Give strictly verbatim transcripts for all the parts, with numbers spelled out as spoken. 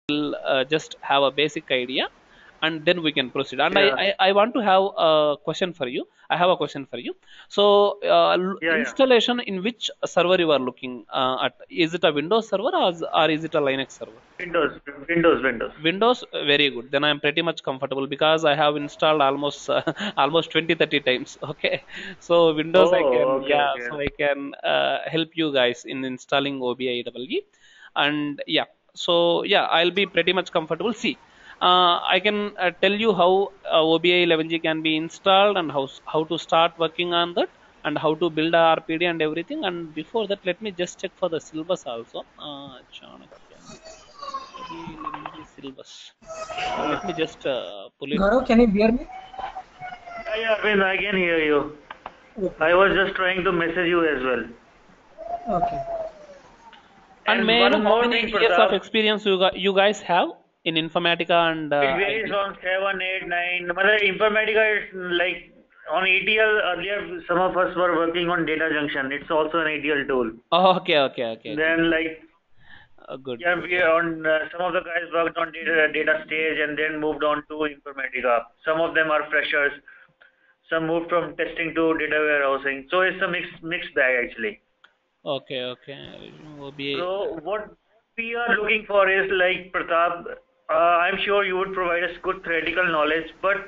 will uh, just have a basic idea, and then we can proceed. And I, Yeah, I, I want to have a question for you. I have a question for you. So, uh, l- yeah, yeah. installation in which server you are looking uh, at? Is it a Windows server, or, is- or is it a Linux server? Windows, Windows, Windows. Windows, uh, very good. Then I am pretty much comfortable because I have installed almost uh, almost twenty thirty times. Okay, so Windows I can, Oh, okay, yeah, okay. so I can uh, help you guys in installing O B I E E, and yeah, so yeah, I'll be pretty much comfortable. See, uh, I can uh, tell you how uh, O B I eleven G can be installed and how how to start working on that and how to build a R P D and everything. And before that, let me just check for the syllabus also. Uh, Chanakya. O B I eleven G syllabus. Uh, let me just uh, pull it. Gaurav, can you hear me? Yeah, yeah, Arvind, I can hear you. Okay. I was just trying to message you as well. Okay. And And may I know one how more many thing, years of Pratap. experience you, gu- you guys have in Informatica and It uh, varies I T? on seven, eight, nine. Matlab, Informatica is like on A T L earlier. Some of us were working on Data Junction. It's also an A T L tool. Oh, okay, okay, okay, good. Then like Uh, good, yeah, good. we on uh, some of the guys worked on data, data stage and then moved on to Informatica. Some of them are freshers. Some moved from testing to data warehousing. So it's a mixed mixed bag actually. Okay, okay. O B I. So what we are looking for is like Pratap. Uh, I'm sure you would provide us good theoretical knowledge, but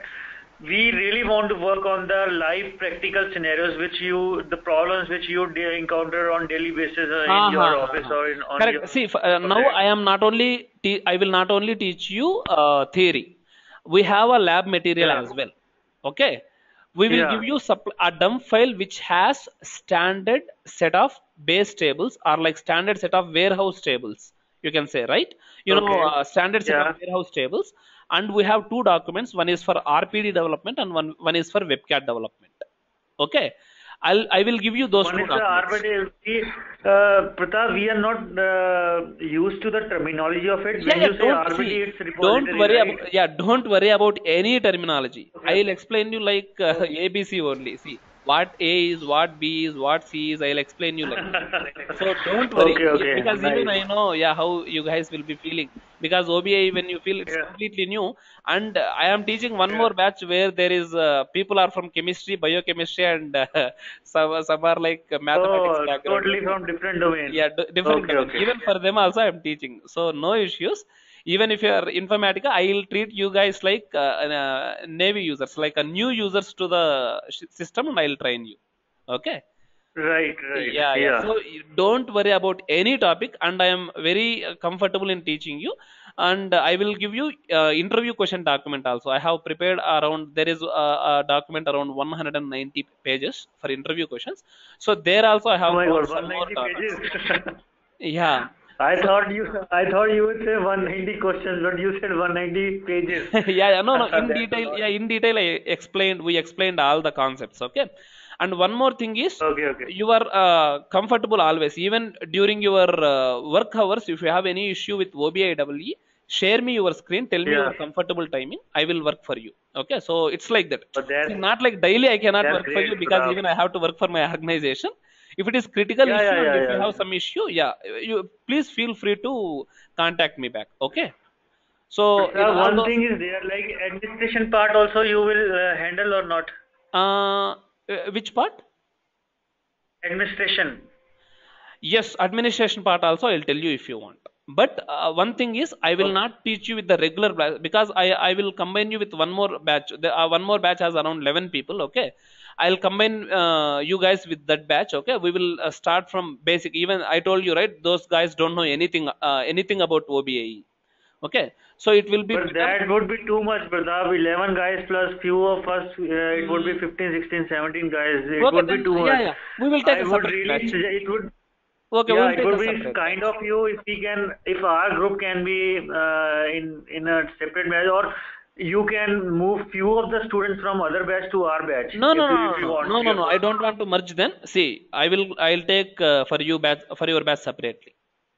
we really want to work on the live practical scenarios which you, the problems which you de- encounter on daily basis uh, in Ha, ha, your ha, office ha. or in on your Correct. See, f- uh, now I project. am not only te- I will not only teach you uh, theory. We have a lab material Yeah, as well. Okay. We will give yeah. you supp- a dump file which has standard set of base tables or like standard set of warehouse tables. You can say, right? You know, Okay. uh, standard set of Yeah. warehouse tables. And we have two documents. One is for R P D development and one, one is for WebCat development. Okay. I'll, I will give you those One two is the documents. R P D. We, uh, Pratap, we are not uh, used to the terminology of it. Yeah, When yeah, you say don't R P D, see, it's don't repository, worry right? about, yeah, don't worry about any terminology. Okay. I'll explain you like uh, Okay. A B C only. See, what A is, what B is, what C is, I'll explain you like that. So don't worry, Okay, e- okay, because even nice. I know, yeah, how you guys will be feeling. Because O B I, when you feel it's Yeah, completely new, and uh, I am teaching one yeah. more batch where there is uh, people are from chemistry, biochemistry, and uh, some some are like uh, mathematics Oh, background. totally Okay, from different domain. yeah, d- different Okay, domain. okay. Even for them also, I'm teaching. So no issues. Even if you are Informatica, I'll treat you guys like uh, an, uh, Navy users, like a new users to the sh- system, and I'll train you. Okay. Right, right. Yeah, yeah. Yeah. So y- don't worry about any topic, and I am very uh, comfortable in teaching you. And I will give you uh, interview question document also. I have prepared around there is a, a document around one hundred ninety pages for interview questions. So there also I Oh have my covered God, some more one hundred ninety topics. pages. Yeah. I So thought you, I thought you would say one hundred ninety questions, but you said one hundred ninety pages. yeah, yeah, no, no. In That's a detail, lot. yeah, in detail, I explained. We explained all the concepts. Okay. And one more thing is, Okay, okay. you are uh, comfortable always, even during your uh, work hours. If you have any issue with O B I E E, share me your screen. Tell me Yeah. your comfortable timing. I will work for you. Okay. So it's like that. But See, that's not like daily. I cannot that's work for great, you because Pratap. even I have to work for my organization. If it is critical Yeah, issue yeah, and yeah, if you yeah. have some issue, yeah, you please feel free to contact me back. Okay. So in Pratap, all one those, thing is there, like administration part also you will uh, handle or not? uh, uh, which part? Administration. Yes, administration part also I'll tell you if you want. But uh, one thing is, I will Okay. not teach you with the regular batch because I, I will combine you with one more batch. The, uh, one more batch has around eleven people. Okay, I'll combine uh, you guys with that batch. Okay, we will uh, start from basic. Even I told you right, those guys don't know anything uh, anything about O B A E. Okay, so it will be But better. that would be too much, Pratap. eleven guys plus few of us, uh, it would be Mm, fifteen, sixteen, seventeen guys. It okay, would be then too yeah, much. yeah, we will take I a would separate really batch. suggest, it would, Okay, we yeah, will it take would a be separate kind batch. of you if we can, if our group can be uh, in in a separate batch, or you can move few of the students from other batch to our batch No, no, if you no, if you no, want. no, no, You no. I don't want to merge them. See, I will, I'll take uh, for you batch for your batch separately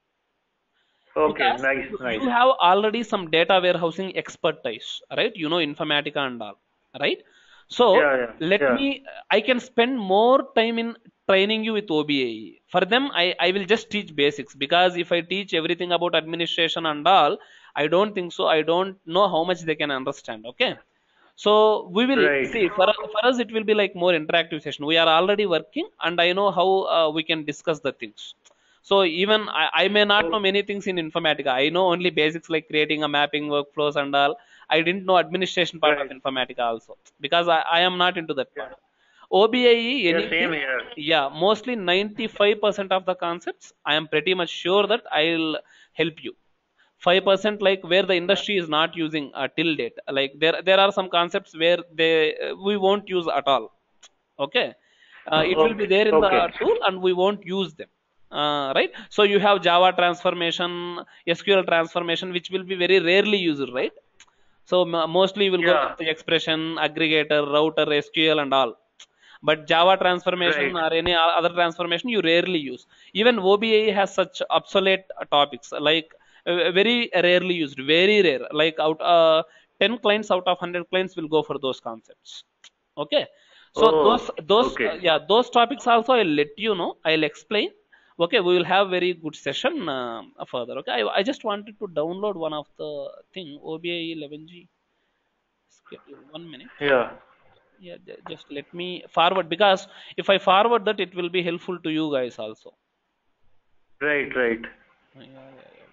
okay, because nice, you, nice. you have already some data warehousing expertise, right? You know Informatica and all, right? So Yeah, yeah, let yeah. me, I can spend more time in training you with O B A E. For them, I, I will just teach basics because if I teach everything about administration and all, I don't think so. I don't know how much they can understand. Okay. So we will Right. see. For, for us, it will be like more interactive session. We are already working, and I know how uh, we can discuss the things. So even I, I may not know Oh, many things in Informatica. I know only basics like creating a mapping workflows and all. I didn't know administration part of right. Informatica also because I, I am not into that part. Yeah. O B I E, Yeah. anything, Same here. yeah, mostly ninety-five percent of the concepts, I am pretty much sure that I'll help you. five percent like where the industry is not using uh, till date. Like there, there are some concepts where they uh, we won't use at all. Okay, uh, it will be Okay. there in Okay. the tool and we won't use them. Uh, right. So you have Java transformation, S Q L transformation, which will be very rarely used, right? So m- mostly you will go with Yeah. the expression, aggregator, router, S Q L, and all. But Java transformation Right. or any o- other transformation you rarely use. Even O B A has such obsolete uh, topics like uh, very rarely used, very rare. Like out uh, ten clients out of one hundred clients will go for those concepts. Okay, so those Oh. those uh, Okay. yeah, those topics also I'll let you know. I'll explain. Okay, we will have very good session uh, further. Okay, I, I just wanted to download one of the thing O B A eleven G schedule. One minute. Yeah. Yeah, ju- just let me forward because if I forward that, it will be helpful to you guys also. Right. Right. Yeah, yeah, yeah.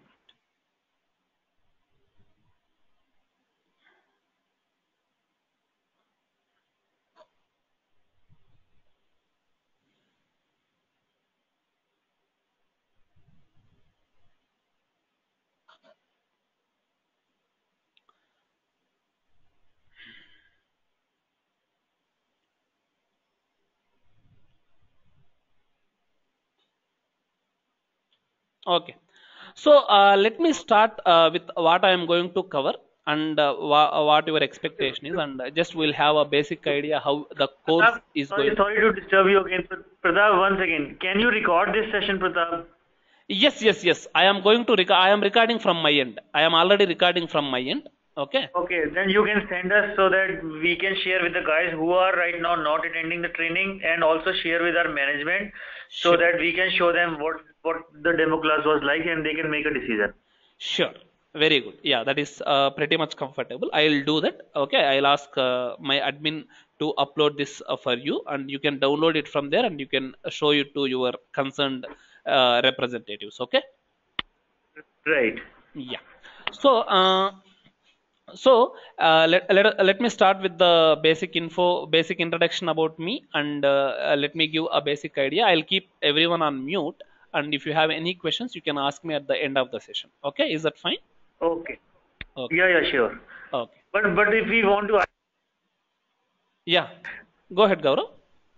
Okay. So uh, let me start uh, with what I am going to cover and uh, wha- what your expectation is, and uh, just we'll have a basic idea how the course Pratap, is sorry, going. sorry to disturb you again. Pr- Pratap, once again, can you record this session, Pratap? Yes, yes, yes. I am going to. Rec- I am recording from my end. I am already recording from my end. Okay. Okay, then you can send us so that we can share with the guys who are right now not attending the training and also share with our management so Sure. that we can show them what what the demo class was like and they can make a decision. Sure. Very good. Yeah, that is uh, pretty much comfortable. I'll do that. Okay. I'll ask uh, my admin to upload this uh, for you, and you can download it from there, and you can show it to your concerned uh, representatives. Okay. Right. Yeah. So, uh, so uh, let, let let me start with the basic info, basic introduction about me, and uh, uh, let me give a basic idea. I'll keep everyone on mute, and if you have any questions, you can ask me at the end of the session. Okay. Is that fine? Okay. Okay. Yeah, yeah, sure. Okay. But but if we want to, Yeah. Go ahead, Gaurav.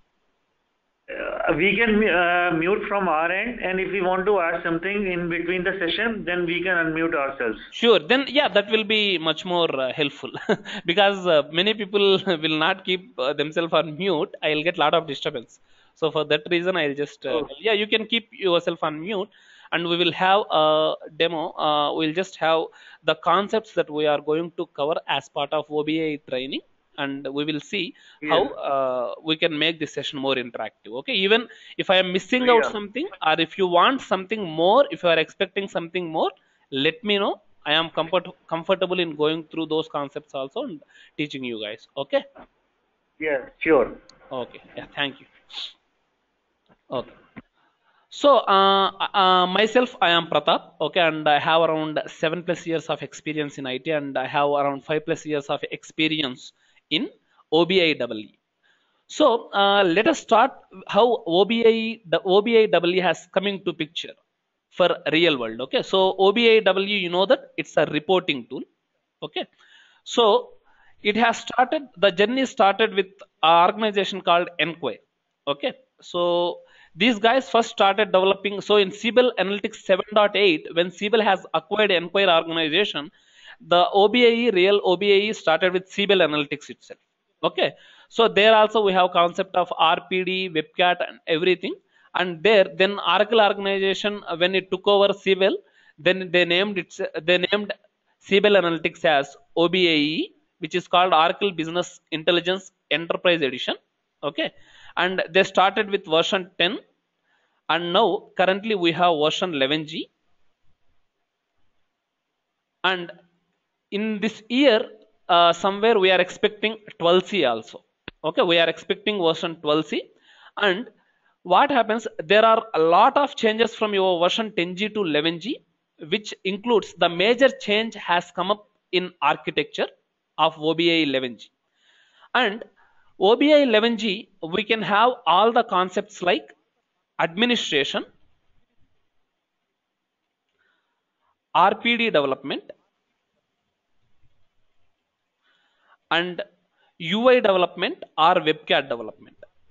uh, we can uh, mute from our end, and if we want to add something in between the session, then we can unmute ourselves. Sure. Then, yeah, that will be much more uh, helpful because uh, many people will not keep uh, themselves on mute. I'll get a lot of disturbance. So for that reason, I'll just uh, Oh, tell- yeah, you can keep yourself on mute, and we will have a demo. Uh, we'll just have the concepts that we are going to cover as part of O B A training, and we will see how yeah, uh, we can make this session more interactive. Okay, even if I am missing out yeah, something, or if you want something more, if you are expecting something more, let me know. I am comfort comfortable in going through those concepts also and teaching you guys. Okay. yeah, sure. Okay, yeah, thank you. Okay. So, uh, uh, myself, I am Pratap, okay, and I have around seven plus years of experience in I T, and I have around five plus years of experience in O B I E E. So, uh, let us start how O B I, the O B I E E has come into picture for real world. Okay, so O B I E E, you know that it's a reporting tool. Okay, so it has started. The journey started with an organization called Enquire. Okay, so these guys first started developing. So in Siebel Analytics seven point eight, when Siebel has acquired Enquire organization, the O B I E, real O B I E, started with Siebel Analytics itself. Okay, so there also we have concept of R P D, WebCat, and everything. And there, then Oracle organization uh, when it took over Siebel, then they named it. They named Siebel Analytics as O B I E, which is called Oracle Business Intelligence Enterprise Edition. Okay, and they started with version ten, and now currently we have version eleven G. And in this year, uh, somewhere we are expecting twelve C also. Okay, we are expecting version twelve C. And what happens, there are a lot of changes from your version ten G to eleven G, which includes the major change has come up in architecture of O B I eleven G. And O B I eleven G, we can have all the concepts like administration, R P D development, and U I development or WebCat development.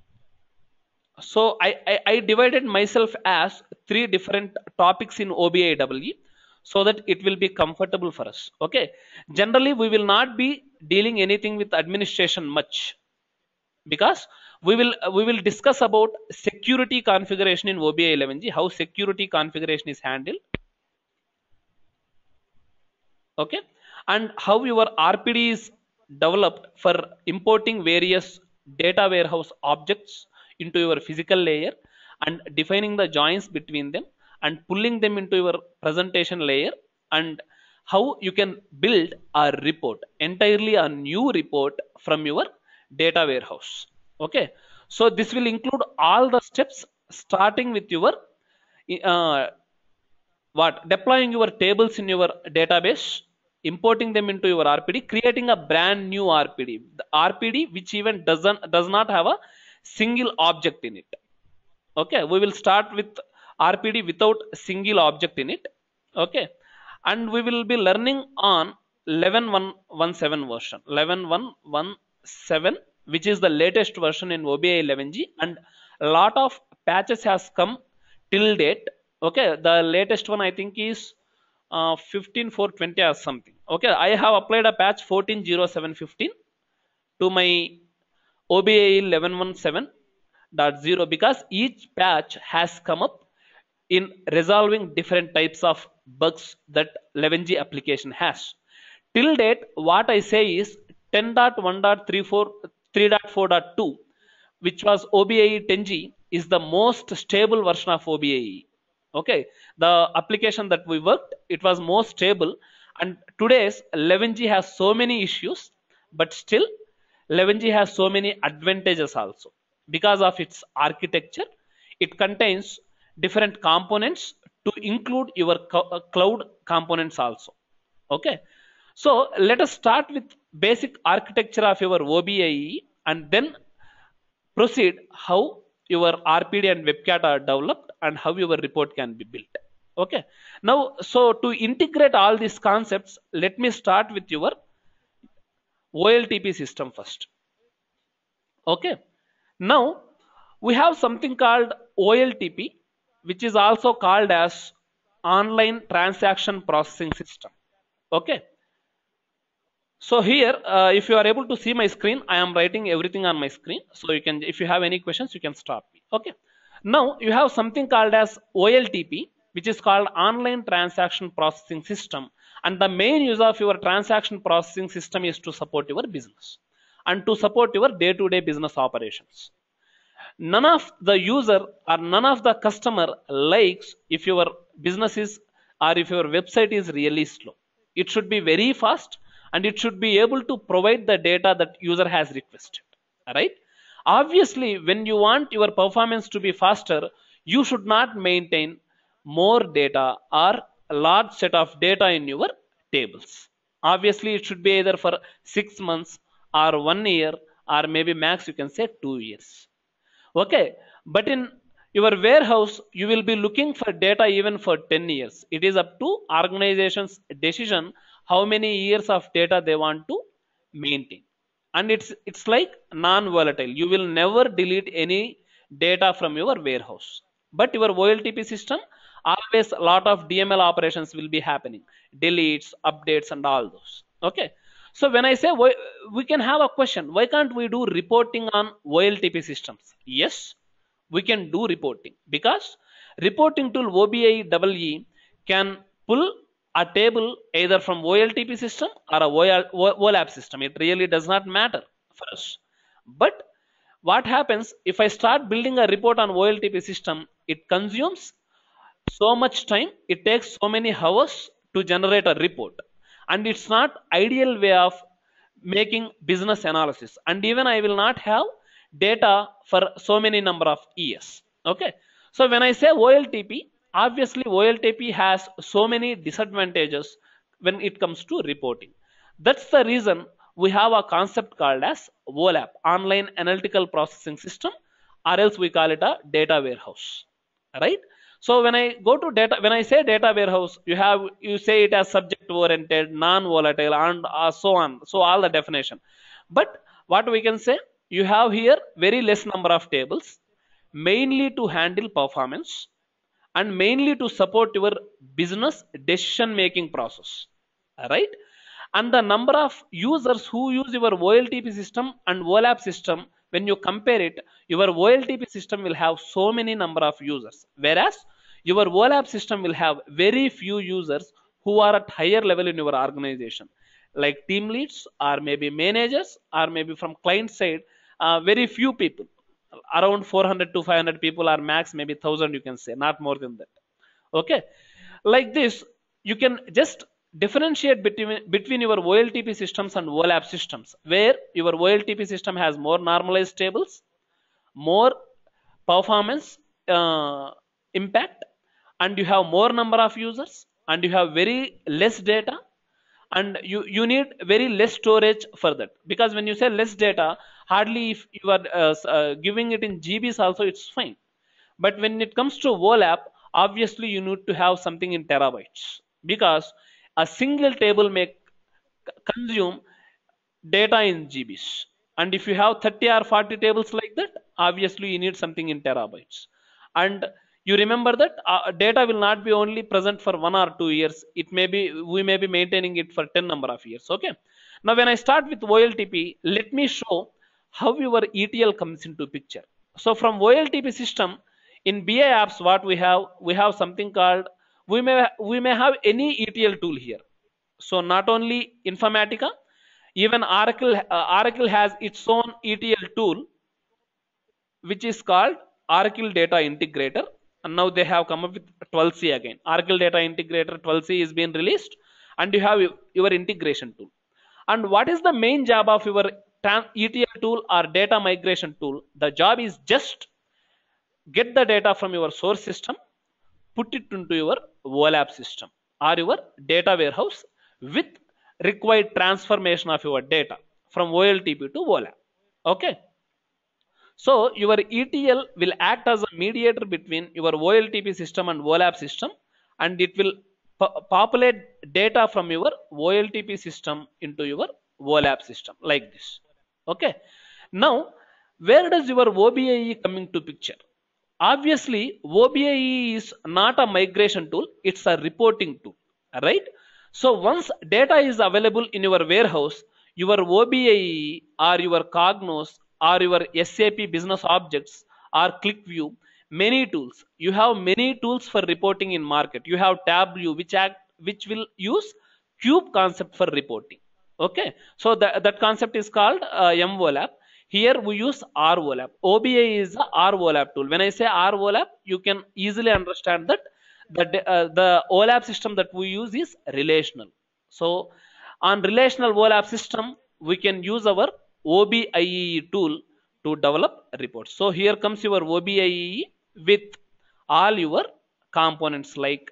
So I, I, I divided myself as three different topics in O B I E E E so that it will be comfortable for us. Okay. Generally, we will not be dealing anything with administration much, because we will we will discuss about security configuration in O B I eleven G, how security configuration is handled. Okay, and how your R P D is developed for importing various data warehouse objects into your physical layer and defining the joins between them and pulling them into your presentation layer, and how you can build a report, entirely a new report from your data warehouse. Okay, so this will include all the steps starting with your uh, what deploying your tables in your database, importing them into your R P D, creating a brand new R P D, the R P D which even doesn't does not have a single object in it. Okay, we will start with R P D without single object in it. Okay, and we will be learning on eleven one one seven version, eleven one one seven, which is the latest version in O B I eleven G, and a lot of patches has come till date. Okay, the latest one I think is uh, fifteen four twenty or something. Okay, I have applied a patch fourteen oh seven fifteen to my O B I eleven one seven point zero because each patch has come up in resolving different types of bugs that eleven G application has. Till date, what I say is ten point one point three four three point four point two, which was O B I ten G, is the most stable version of O B I E. Okay, the application that we worked, it was most stable, and today's eleven G has so many issues, but still eleven G has so many advantages also because of its architecture. It contains different components to include your cloud components also. Okay, so let us start with basic architecture of your O B I E and then proceed how your R P D and WebCat are developed and how your report can be built. Okay, now so to integrate all these concepts, let me start with your O L T P system first. Okay, now we have something called O L T P, which is also called as online transaction processing system. Okay, so here uh, if you are able to see my screen, I am writing everything on my screen, so you can, if you have any questions, you can stop me. Okay, now you have something called as O L T P, which is called online transaction processing system, and the main use of your transaction processing system is to support your business and to support your day-to-day business operations. None of the user or none of the customer likes if your business is or if your website is really slow. It should be very fast and it should be able to provide the data that user has requested. Right? Obviously, when you want your performance to be faster, you should not maintain more data or a large set of data in your tables. Obviously, it should be either for six months or one year or maybe max you can say two years. Okay, but in your warehouse, you will be looking for data even for ten years. It is up to organization's decision how many years of data they want to maintain. And it's it's like non-volatile. You will never delete any data from your warehouse. But your O L T P system, always a lot of D M L operations will be happening. Deletes, updates, and all those. Okay. So when I say we, we can have a question, why can't we do reporting on O L T P systems? Yes, we can do reporting because reporting tool O B I E E can pull a table either from O L T P system or a O LAP system. It really does not matter for us. But what happens if I start building a report on O L T P system? It consumes so much time. It takes so many hours to generate a report. and it's not ideal way of making business analysis, and even I will not have data for so many number of years. Okay, so when I say O L T P, obviously O L T P has so many disadvantages when it comes to reporting. That's the reason we have a concept called as O L A P, online analytical processing system, or else we call it a data warehouse, right? So when I go to data, when I say data warehouse, you have, you say it as subject oriented, non-volatile, and uh, so on. So all the definition. But what we can say, you have here very less number of tables, mainly to handle performance and mainly to support your business decision making process, right? And the number of users who use your O L T P system and O L A P system, when you compare it, your O L T P system will have so many number of users, whereas your O L A P system will have very few users who are at higher level in your organization, like team leads or maybe managers or maybe from client side, uh, very few people, around four hundred to five hundred people, or max maybe one thousand, you can say, not more than that. Okay, like this you can just differentiate between between your O L T P systems and O L A P systems, where your O L T P system has more normalized tables, more performance uh, impact, and you have more number of users, and you have very less data, and you you need very less storage for that, because when you say less data, hardly if you are uh, uh, giving it in G Bs also, it's fine. But when it comes to O L A P, obviously you need to have something in terabytes, because a single table may consume data in G Bs. And if you have thirty or forty tables like that, obviously you need something in terabytes. And you remember that uh, data will not be only present for one or two years. It may be, we may be maintaining it for ten number of years. Okay. Now when I start with O L T P, let me show how your E T L comes into picture. So from O L T P system, in B I apps, what we have, we have something called, we may we may have any E T L tool here. So not only Informatica, even Oracle uh, Oracle has its own E T L tool, which is called Oracle Data Integrator, and now they have come up with twelve C again. Oracle Data Integrator twelve C is being released, and you have your integration tool. And what is the main job of your E T L tool or data migration tool? The job is just get the data from your source system, put it into your O L A P system or your data warehouse with required transformation of your data from O L T P to O L A P. Okay. So your E T L will act as a mediator between your O L T P system and O L A P system, and it will populate data from your O L T P system into your O L A P system like this. Okay. Now, where does your O B I E come into picture? Obviously, O B I E is not a migration tool, it's a reporting tool, right? So once data is available in your warehouse, your O B I E or your Cognos or your S A P business objects or ClickView, many tools. You have many tools for reporting in market. You have Tableau, which act, which will use cube concept for reporting. Okay, so that, that concept is called uh, M O L A P. Here we use R O L A P. O B I E is the R O L A P tool. When I say R O L A P, you can easily understand that the, uh, the O L A P system that we use is relational. So on relational O L A P system, we can use our O B I E tool to develop reports. So here comes your O B I E with all your components like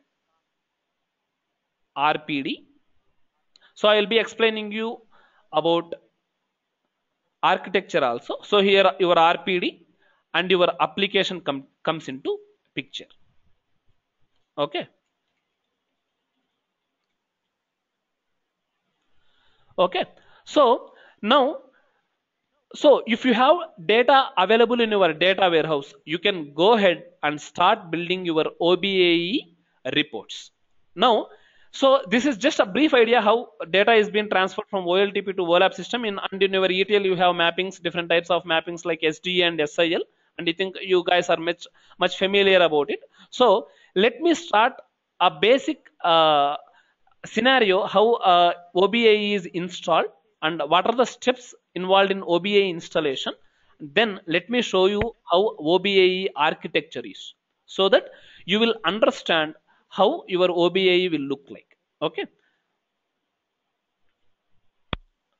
R P D. So I will be explaining you about architecture also. So here your R P D and your application com comes into picture. Okay. Okay. So now, so if you have data available in your data warehouse, you can go ahead and start building your O B I E reports. Now, so this is just a brief idea how data is being transferred from O L T P to O L A P system. In, and in your E T L, you have mappings, different types of mappings like S D and S I L. And I think you guys are much, much familiar about it. So let me start a basic uh, scenario how uh, O B I E is installed and what are the steps involved in O B I E installation. Then let me show you how O B I E architecture is, so that you will understand how your O B I E will look like. Okay.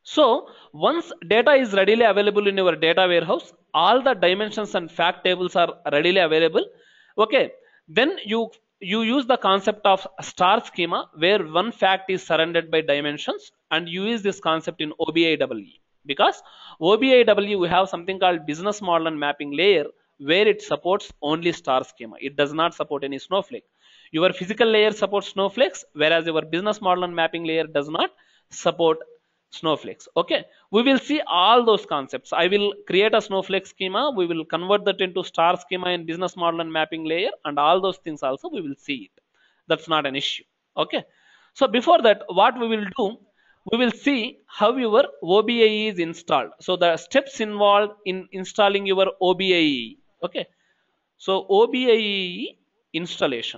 So once data is readily available in your data warehouse, all the dimensions and fact tables are readily available. Okay, then you you use the concept of star schema where one fact is surrounded by dimensions, and you use this concept in O B I E E, because O B I E E we have something called business model and mapping layer where it supports only star schema. It does not support any snowflake. Your physical layer supports snowflakes, whereas your business model and mapping layer does not support snowflakes. Okay, we will see all those concepts. I will create a snowflake schema, we will convert that into star schema in business model and mapping layer, and all those things also we will see it. That's not an issue. Okay, so before that, what we will do, we will see how your O B I E is installed. So the steps involved in installing your O B I E. Okay, so O B I E installation.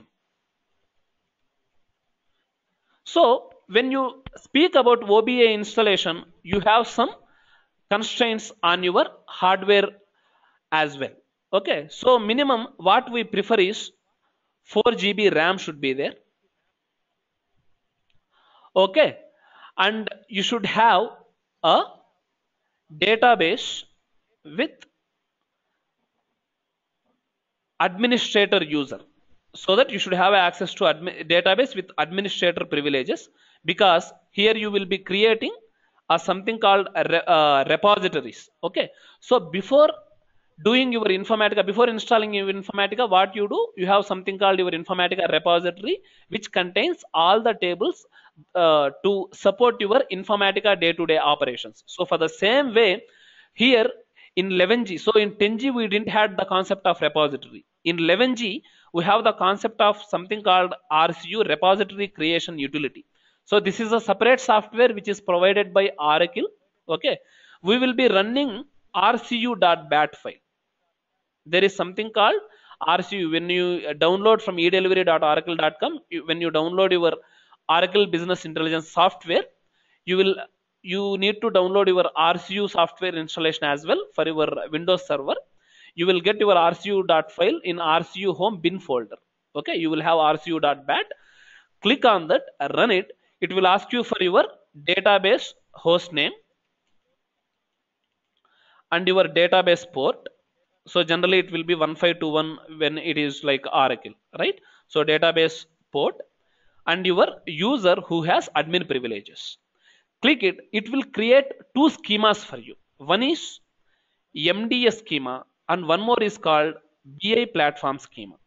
So when you speak about O B I installation, you have some constraints on your hardware as well. Okay, so minimum what we prefer is four G B RAM should be there. Okay, and you should have a database with administrator user, so that you should have access to database with administrator privileges, because here you will be creating a something called a re uh, repositories. Okay, so before doing your Informatica, before installing your Informatica, what you do, you have something called your Informatica repository, which contains all the tables uh, to support your Informatica day-to-day operations. So for the same way, here in eleven G, so in ten G we didn't have the concept of repository. In eleven G we have the concept of something called R C U, repository creation utility. So this is a separate software which is provided by Oracle. Okay, we will be running R C U dot bat file. There is something called R C U. When you download from e delivery dot oracle dot com, when you download your Oracle Business Intelligence software, you will you need to download your R C U software installation as well for your Windows server. You will get your R C U dot file in R C U home bin folder. Okay, you will have R C U dot bat. Click on that, run it. It will ask you for your database host name and your database port. So generally it will be one five two one when it is like Oracle, right? So database port and your user who has admin privileges. Click it, it will create two schemas for you. One is M D S schema and one more is called B I platform schema.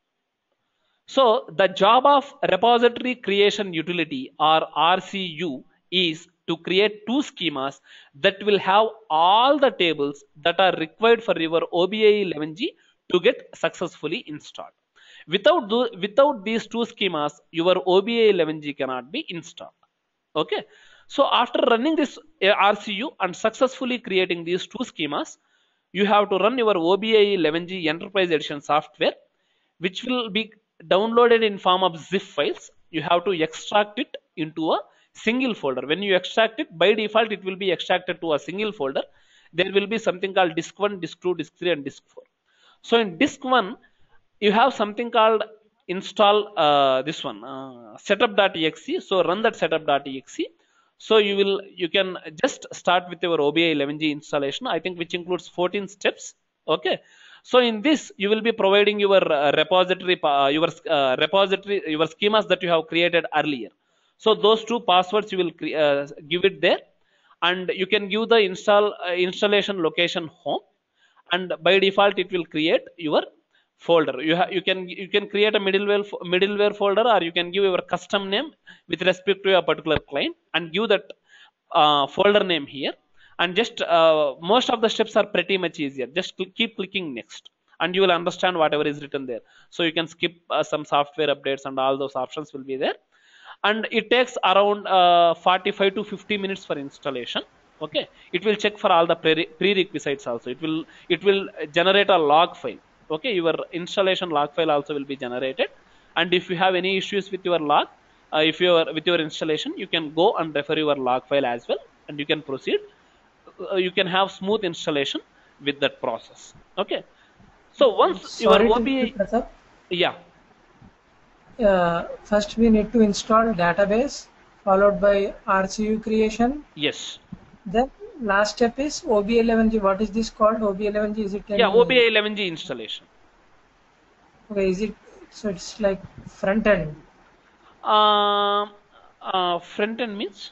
So the job of repository creation utility or R C U is to create two schemas that will have all the tables that are required for your O B I E eleven G to get successfully installed. Without, the, without these two schemas, your O B I E eleven G cannot be installed. Okay. So after running this R C U and successfully creating these two schemas, you have to run your O B I E eleven G Enterprise Edition software, which will be downloaded in form of zip files. You have to extract it into a single folder. When you extract it, by default it will be extracted to a single folder. There will be something called disk one, disk two, disk three and disk four. So in disk one you have something called install uh, this one uh, setup.exe. So run that setup.exe. So you will you can just start with your O B I E eleven G installation, I think, which includes fourteen steps. Okay, so in this you will be providing your uh, repository uh, your uh, repository your schemas that you have created earlier. So those two passwords you will uh, give it there, and you can give the install uh, installation location home, and by default it will create your folder. You have you can you can create a middleware middleware folder, or you can give your custom name with respect to a particular client and give that uh, folder name here. And just uh, most of the steps are pretty much easier. Just cl keep clicking next and you will understand whatever is written there. So you can skip uh, some software updates and all those options will be there. And it takes around uh, forty-five to fifty minutes for installation. Okay, it will check for all the pre prerequisites also. It will it will generate a log file. Okay, your installation log file also will be generated, and if you have any issues with your log, uh, if you are with your installation, you can go and refer your log file as well, and you can proceed. Uh, you can have smooth installation with that process. Okay, so once Sorry your O B I, yeah. Uh, first we need to install database followed by R C U creation. Yes. Then last step is O B A eleven G. What is this called? O B A eleven G. Is it any? Yeah, O B A eleven G installation. Okay, is it so? It's like front end. Um, uh, front end means?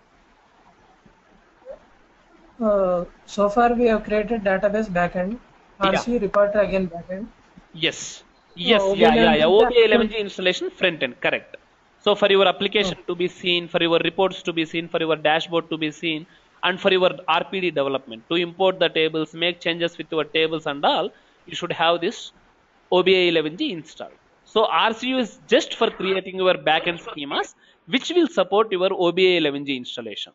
Uh, so far we have created database backend. R C U Yeah. reporter again backend. Yes. Yes. Oh, Yeah. Yeah. Yeah. O B A O B A eleven G installation front end. Correct. So for your application Oh, to be seen, for your reports to be seen, for your dashboard to be seen, and for your R P D development to import the tables, make changes with your tables and all, you should have this O B A eleven G installed. So R C U is just for creating your backend schemas, which will support your O B A eleven G installation.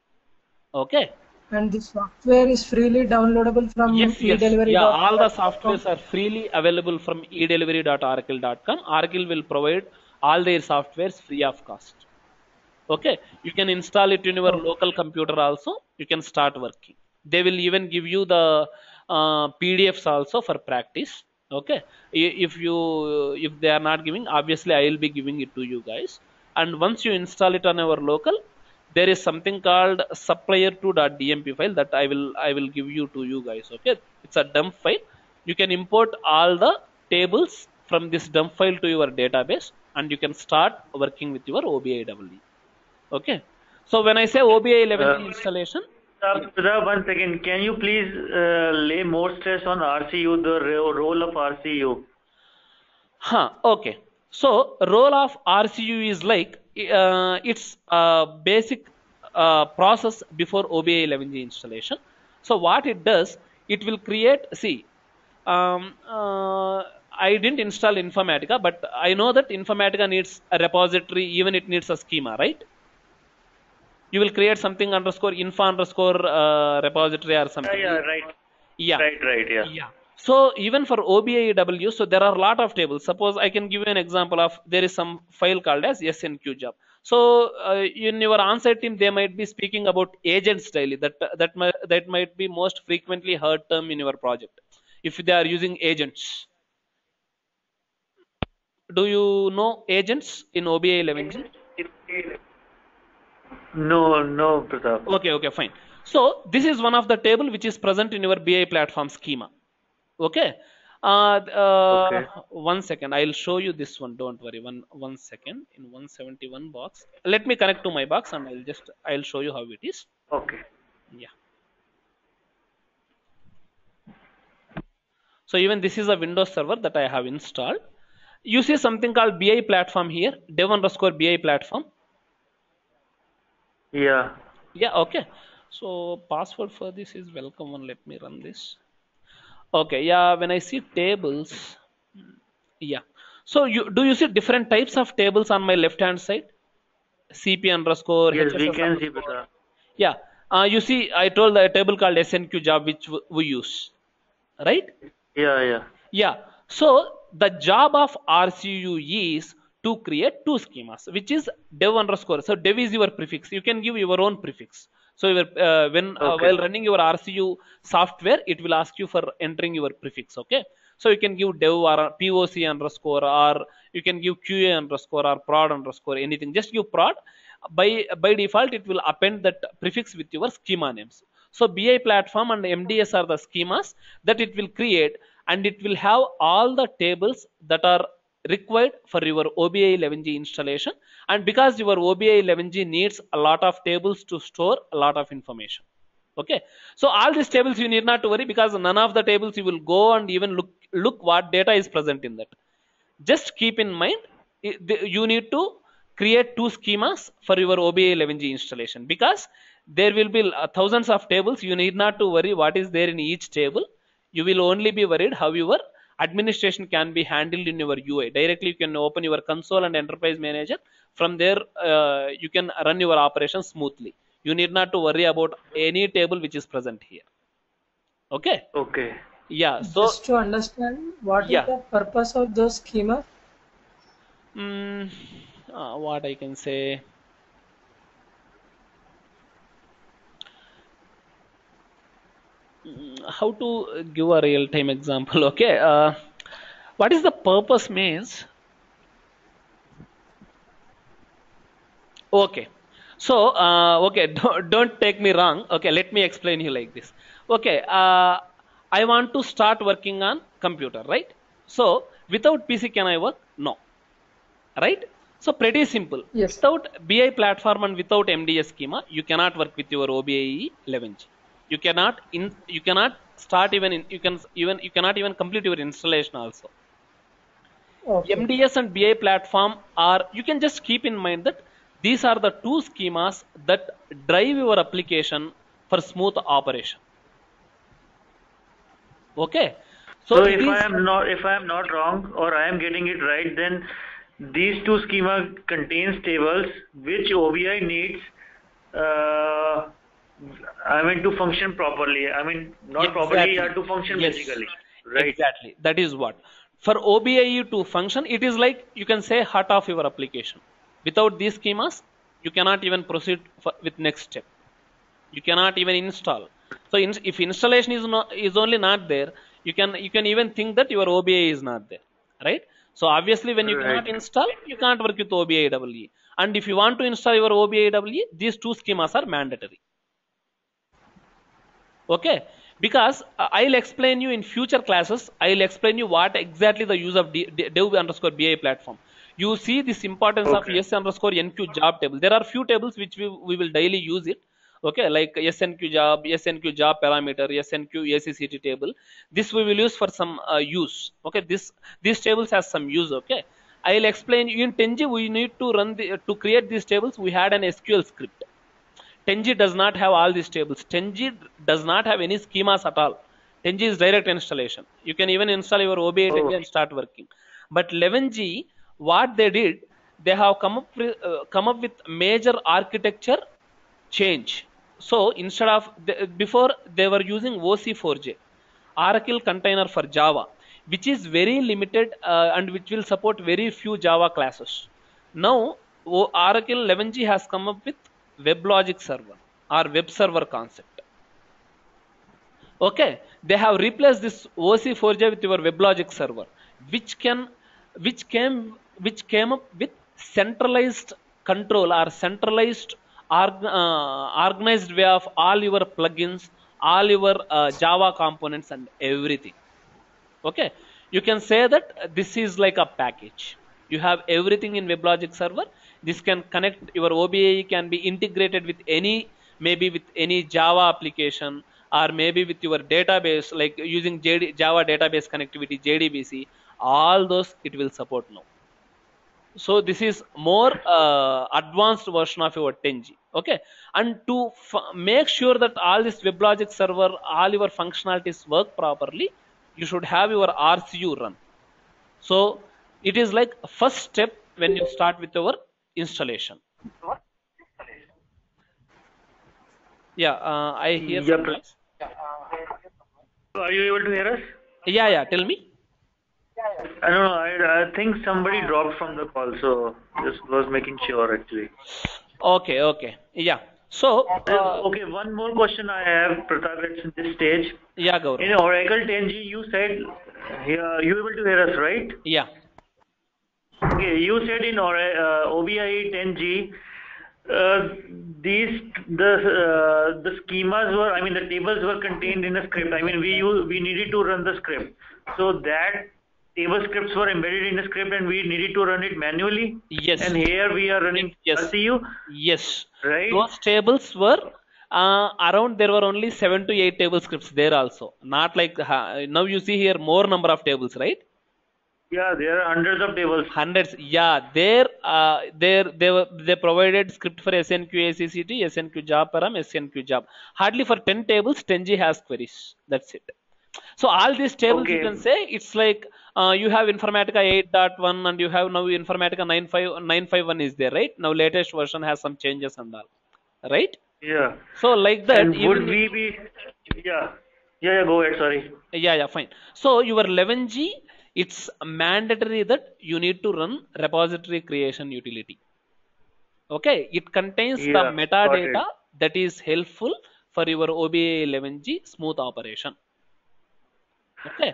Okay. and this software is freely downloadable from Yes, yes. edelivery Yeah, dot all the com. softwares are freely available from e delivery dot oracle dot com. Oracle will provide all their softwares free of cost. Okay. You can install it in your Oh, local computer also. You can start working. They will even give you the uh, P D Fs also for practice. Okay. I- If you if they are not giving, obviously I will be giving it to you guys. And once you install it on our local, there is something called supplier to.dmp file that I will I will give you to you guys. Okay. It's a dump file. You can import all the tables from this dump file to your database and you can start working with your O B A E E. Okay. So when I say O B A eleven G Uh, installation, yeah. Pratap, Pratap, one second. Can you please uh, lay more stress on R C U, the ro- role of R C U? Huh, okay. So role of R C U is like uh, it's a basic uh, process before O B A eleven G installation. So what it does, it will create. See, um, uh, I didn't install Informatica, but I know that Informatica needs a repository, even it needs a schema, right? You will create something underscore info underscore uh, repository or Yeah, something. yeah, right. Yeah. Right, right, yeah. Yeah. So even for O B A E W, so there are a lot of tables. Suppose I can give you an example of there is some file called as S N Q job. So uh, in your on-site team, they might be speaking about agents daily. That that might that might be most frequently heard term in your project. If they are using agents, do you know agents in O B A eleven G? No, no, Pratap. Okay, okay, fine. So this is one of the table which is present in your B I platform schema. Okay. Uh, uh, Okay. one second. I'll show you this one. Don't worry. One one second. In one seventy-one box. Let me connect to my box and I'll just I'll show you how it is. Okay. Yeah. So even this is a Windows server that I have installed. You see something called B I platform here. Dev underscore B I platform. Yeah. Yeah. Okay. So password for this is welcome one. Let me run this. Okay. Yeah. When I see tables. Yeah. So you do you see different types of tables on my left hand side? C P underscore Yes, we H S S can see, underscore. Pratap. Yeah. Uh, you see, I told the table called S N Q job which w- we use, right? Yeah, yeah. Yeah. So the job of R C U is to create two schemas, which is dev underscore. So dev is your prefix. You can give your own prefix. So your, uh, when uh, Okay. while running your R C U software, it will ask you for entering your prefix. Okay. So you can give dev or P O C underscore, or you can give Q A underscore or prod underscore, anything. Just give prod. By by default, it will append that prefix with your schema names. So B I platform and M D S are the schemas that it will create, and it will have all the tables that are required for your O B A eleven G installation. And because your O B A eleven G needs a lot of tables to store a lot of information. Okay. So all these tables you need not to worry, because none of the tables you will go and even look look what data is present in that. Just keep in mind, you need to create two schemas for your O B A eleven G installation, because there will be uh, thousands of tables. You need not to worry what is there in each table. You will only be worried how your administration can be handled in your U I. Directly you can open your console and enterprise manager. From there uh, you can run your operation smoothly. You need not to worry about any table which is present here. Okay. Okay. Yeah. So just to understand what is yeah. the purpose of those schema? Mm, uh, what I can say. Mm, how to give a real time example? Okay. Uh, what is the purpose means? Okay. So uh, okay, don't, don't take me wrong. Okay, let me explain you like this. Okay, uh, I want to start working on computer, right? So without P C can I work? No, right? So pretty simple. Yes. Without B I platform and without M D S schema, you cannot work with your O B I E eleven G. You cannot in you cannot start even in, you can even you cannot even complete your installation also. Okay. M D S and B I platform are, you can just keep in mind that these are the two schemas that drive your application for smooth operation. Okay. So, So it if I is, am not if I am not wrong or I am getting it right, then these two schema contains tables which O B I needs. Uh, I mean to function properly. I mean not properly, exactly. or to function Yes, basically. Right. exactly. That is what. For O B I E to function, it is like you can say heart of your application. Without these schemas, you cannot even proceed for, with next step. You cannot even install. So in, if installation is not is only not there, you can you can even think that your O B I is not there, right? So obviously when you Right. cannot install, you can't work with O B I E E. And if you want to install your O B I E E, these two schemas are mandatory. Okay, because uh, I'll explain you in future classes. I'll explain you what exactly the use of D, D, dev underscore B I platform. You see this importance Okay. of S underscore N Q job table. There are few tables which we, we will daily use it. Okay, like S N Q job, S N Q job parameter, S N Q A C C T table. This we will use for some uh, use. Okay, this these tables has some use. Okay, I'll explain you in ten G. We need to run the to create these tables. We had an S Q L script. ten G does not have all these tables. ten G does not have any schemas at all. ten G is direct installation. You can even install your O B I Oh. and start working. But eleven G, what they did, they have come up with, uh, come up with major architecture change. So instead of the, before they were using O C four J, Oracle container for Java, which is very limited uh, and which will support very few Java classes. Now O- Oracle eleven G has come up with WebLogic server or web server concept. Okay, they have replaced this O C four J with your WebLogic server, which can, which came, which came up with centralized control or centralized org, uh, organized way of all your plugins, all your uh, Java components and everything. Okay, you can say that this is like a package. You have everything in WebLogic server. This can connect your O B I, can be integrated with any, maybe with any Java application, or maybe with your database, like using J D, Java database connectivity, J D B C. All those it will support now. So this is more uh, advanced version of your ten G. Okay, and to make sure that all this WebLogic server, all your functionalities work properly, you should have your R C U run. So it is like first step when you start with your installation. Yeah, uh, I hear Yep. some noise. Are you able to hear us? Yeah, yeah. Tell me. I don't know. I, I think somebody dropped from the call, so just was making sure actually. Okay, okay. Yeah. So uh, Okay, one more question I have, Pratap, at this stage. yeah, Gaurav. In Oracle ten G, you said, yeah, you able to hear us, right? Yeah. Okay, you said in Ora- uh, O B I E ten G, uh, these the uh, the schemas were, I mean, the tables were contained in a script. I mean, we use, we needed to run the script, so that table scripts were embedded in the script, and we needed to run it manually. Yes. And here we are running Yes. R C U. Yes. Right. Those tables were uh, around. There were only seven to eight table scripts there also. Not like uh, now you see here more number of tables, right? Yeah, there are hundreds of tables. Hundreds. Yeah, there, uh, there, they were they provided script for S N Q A C C T, S N Q job param, S N Q job. Hardly for ten tables, ten G has queries. That's it. So all these tables you Okay. can say it's like uh, you have Informatica eight point one and you have now Informatica nine point five one is there, right? Now latest version has some changes and all, right? Yeah. So like that. And would even we be? Yeah. Yeah. Yeah. Go ahead. Sorry. Yeah, yeah, fine. So your eleven G, it's mandatory that you need to run repository creation utility. Okay, it contains the Yeah, got metadata it. that is helpful for your O B I eleven G smooth operation. Okay,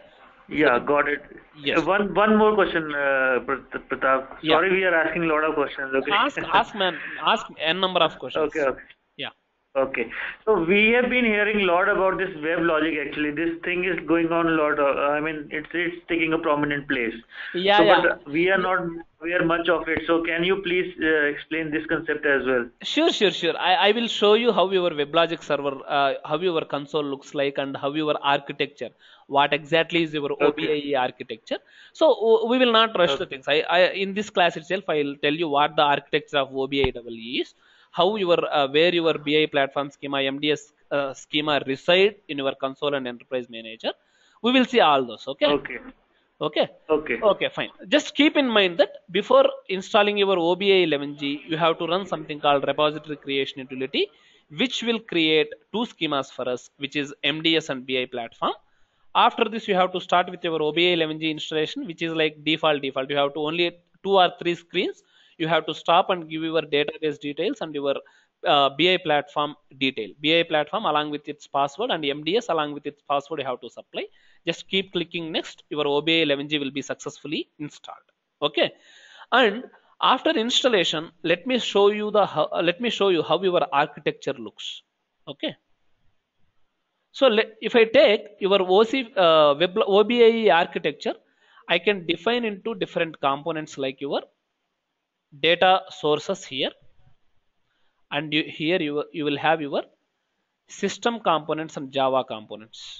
Yeah, got it. Yes. Uh, One one more question, uh, Prat- Pratap. Yeah. Sorry, we are asking a lot of questions. Okay. Ask, ask, man. Ask n number of questions. Okay, okay. Yeah. Okay. So we have been hearing a lot about this web logic actually. This thing is going on a lot. Uh, I mean, it's it's taking a prominent place. Yeah, So, yeah. but we are not aware much of it. So can you please uh, explain this concept as well? Sure, sure, sure. I, I will show you how your WebLogic server, uh, how your console looks like, and how your architecture, what exactly is your O B I E architecture. So uh, we will not rush the Okay. things. I, I in this class itself, I will tell you what the architecture of O B I E E is, how your uh, where your B I platform schema, M D S uh, schema reside in your console and enterprise manager. We will see all those. Okay. Okay. Okay. Okay. Okay, fine. Just keep in mind that before installing your O B I eleven G, you have to run something called repository creation utility, which will create two schemas for us, which is M D S and B I platform. After this, you have to start with your O B I eleven G installation, which is like default default. You have to only two or three screens. You have to stop and give your database details and your uh, B I platform detail. B I platform along with its password and M D S along with its password you have to supply. Just keep clicking next. Your O B I eleven G will be successfully installed. Okay, and after installation, let me show you the how, uh, let me show you how your architecture looks. Okay. So let, if I take your O C, uh, web, O B I E architecture, I can define into different components like your data sources here, and you, here you, you will have your system components and Java components.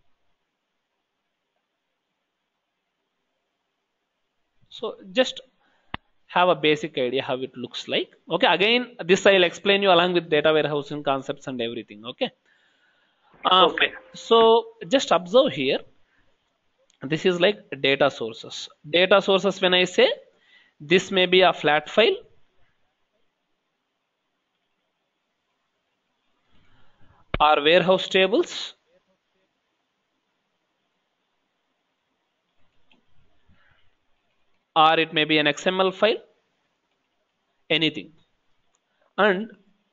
So just have a basic idea how it looks like. Okay, again, this I'll explain you along with data warehousing concepts and everything. Okay. Uh, Okay. fine. So just observe here. This is like data sources. Data sources, when I say, this may be a flat file, or warehouse tables, or it may be an X M L file, anything. And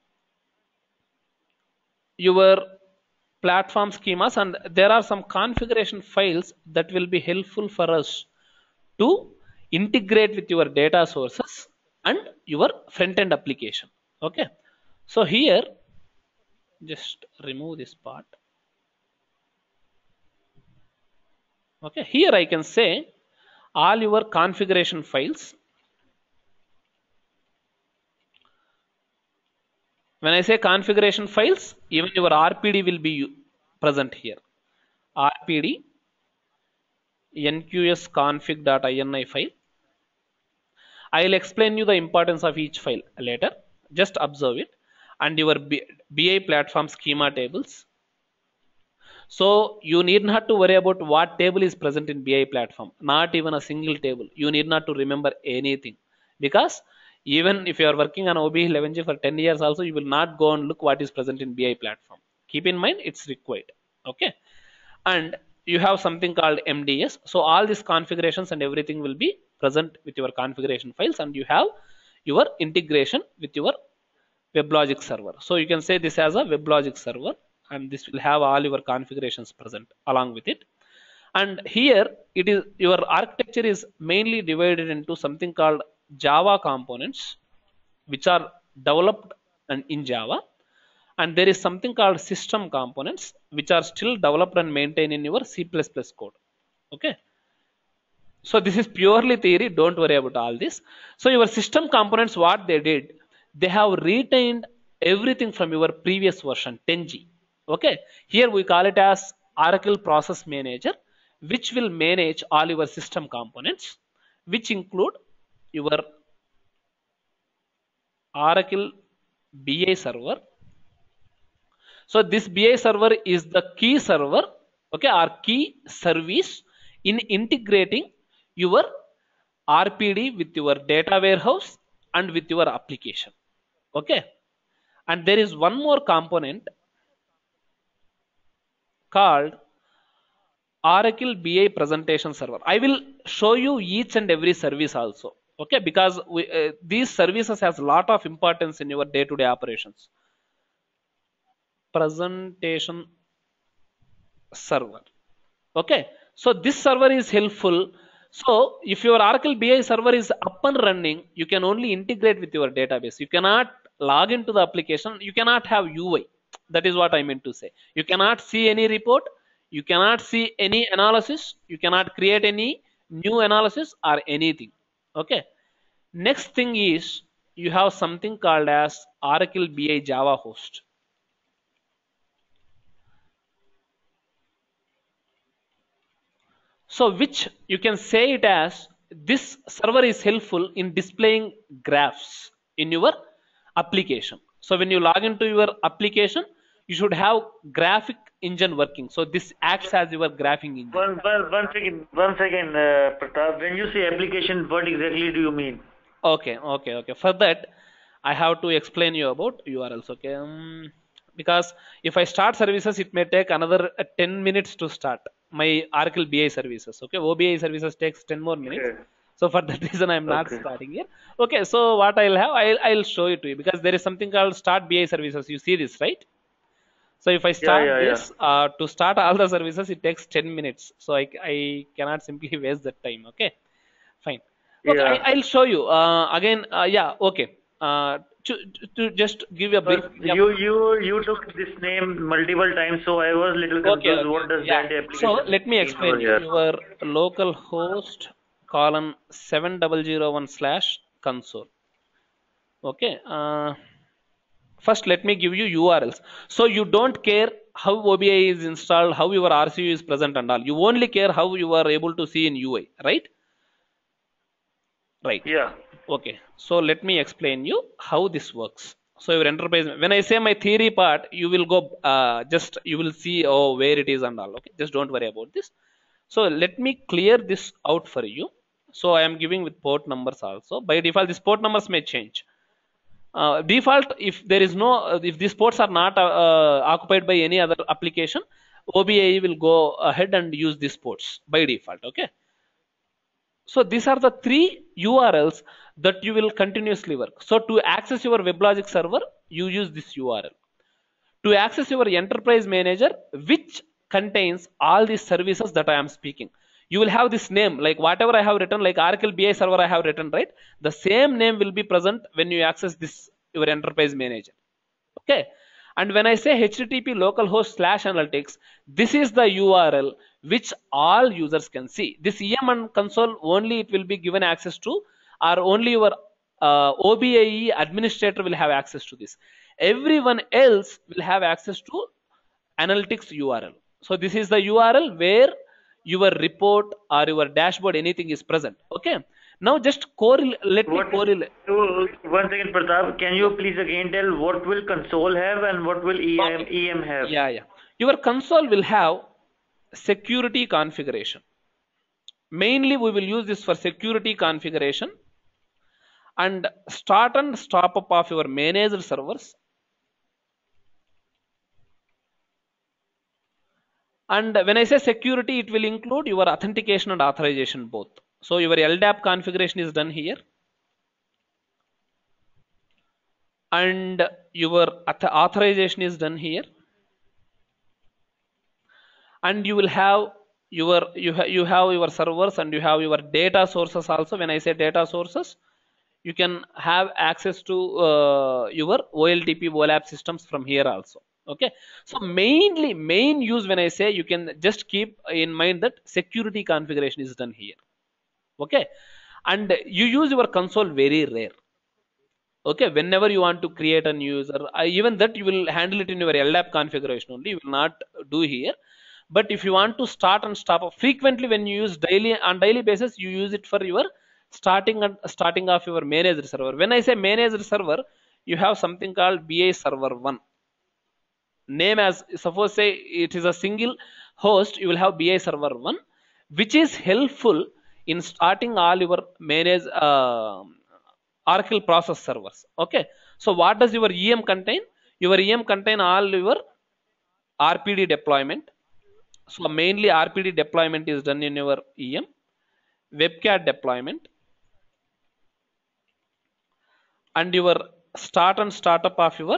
your platform schemas, and there are some configuration files that will be helpful for us to integrate with your data sources and your front-end application. Okay, so here just remove this part. Okay, here I can say all your configuration files. When I say configuration files, even your R P D will be present here. R P D nqsconfig.ini file. I will explain you the importance of each file later. Just observe it. And your B I platform schema tables. So you need not to worry about what table is present in B I platform. Not even a single table. You need not to remember anything, because even if you are working on O B I eleven G for ten years also, you will not go and look what is present in B I platform. Keep in mind it's required. Okay. And you have something called M D S. So all these configurations and everything will be present with your configuration files, and you have your integration with your WebLogic server. So you can say this as a WebLogic server, and this will have all your configurations present along with it. And here it is, your architecture is mainly divided into something called Java components, which are developed and in Java, and there is something called system components, which are still developed and maintained in your C plus plus code. Okay. So this is purely theory. Don't worry about all this. So your system components, what they did, they have retained everything from your previous version ten G. Okay. Here we call it as Oracle Process Manager, which will manage all your system components, which include your Oracle B I server. So this B I server is the key server, okay, or key service in integrating your R P D with your data warehouse and with your application. Okay. And there is one more component called Oracle B I presentation server. I will show you each and every service also. Okay, because we, uh, these services has a lot of importance in your day-to-day operations. Presentation server. Okay, So this server is helpful. So if your Oracle B I server is up and running, you can only integrate with your database. You cannot log into the application. You cannot have U I. That is what I meant to say. You cannot see any report. You cannot see any analysis. You cannot create any new analysis or anything. Okay. Next thing is you have something called as Oracle B I Java host. So which you can say it as this server is helpful in displaying graphs in your application. So when you log into your application, you should have graphic engine working. So this acts as your graphing engine. One, one, one second, one second, uh, Pratap. When you say application, what exactly do you mean? Okay, okay, okay. For that, I have to explain you about U R Ls. Okay, um, because if I start services, it may take another uh, ten minutes to start my Oracle B I services. Okay, O B I services takes ten more minutes. Okay. So for that reason, I'm not Okay. starting here. Okay, so what I'll have, I'll, I'll show it to you because there is something called start B I services. You see this, right? So if I start yeah, yeah. this, uh, to start all the services, it takes ten minutes. So I, I cannot simply waste that time. Okay, fine. Okay, Yeah. I, I'll show you. Uh, again, uh, yeah, okay. Uh, to, to just give you a brief. But Yeah. you you you took this name multiple times, so I was little Okay, confused. okay, What does yeah. that application So let me mean explain over you. here? Your local host colon seven zero zero one slash console. Okay. Uh, first, let me give you U R Ls. So you don't care how O B I is installed, how your R C U is present and all. You only care how you are able to see in U I, right? Right. Yeah. Okay. So let me explain you how this works. So your enterprise, when I say my theory part, you will go, uh, just, you will see, oh, where it is and all. Okay. Just don't worry about this. So let me clear this out for you. So I am giving with port numbers also. By default, these port numbers may change. Uh, default, if there is no, if these ports are not uh, uh, occupied by any other application, O B I will go ahead and use these ports by default. Okay. So these are the three U R Ls that you will continuously work. So to access your WebLogic server, you use this U R L. To access your enterprise manager, which contains all these services that I am speaking, you will have this name, like whatever I have written, like Oracle B I server I have written, right? The same name will be present when you access this your enterprise manager. Okay. And when I say H T T P localhost slash analytics, this is the U R L which all users can see. This E M and console only it will be given access to, or only your uh, O B I E administrator will have access to this. Everyone else will have access to analytics U R L. So this is the U R L where your report or your dashboard, anything is present. Okay. Now just correlate, let me What? correlate. So, one second, Pratap. Can you please again tell what will console have and what will E M Okay. E M have? Yeah, yeah. Your console will have security configuration. Mainly we will use this for security configuration and start and stop up of your managed servers. And when I say security, it will include your authentication and authorization both. So your L D A P configuration is done here. And your authorization is done here. And you will have your you, ha you have your servers and you have your data sources also. When I say data sources, you can have access to uh, your O L T P O L A P systems from here also. Okay. So mainly main use, when I say, you can just keep in mind that security configuration is done here. Okay. And you use your console very rare. Okay, whenever you want to create a new user, uh, even that you will handle it in your L D A P configuration only. You will not do here. But if you want to start and stop frequently, when you use daily on daily basis, you use it for your starting and starting off your managed server. When I say managed server, you have something called B I server one. Name as, suppose say it is a single host, you will have B I server one, which is helpful in starting all your managed uh, Oracle process servers. Okay. So what does your E M contain? Your E M contain all your R P D deployment. So mainly R P D deployment is done in your E M, WebCat deployment, and your start and startup of your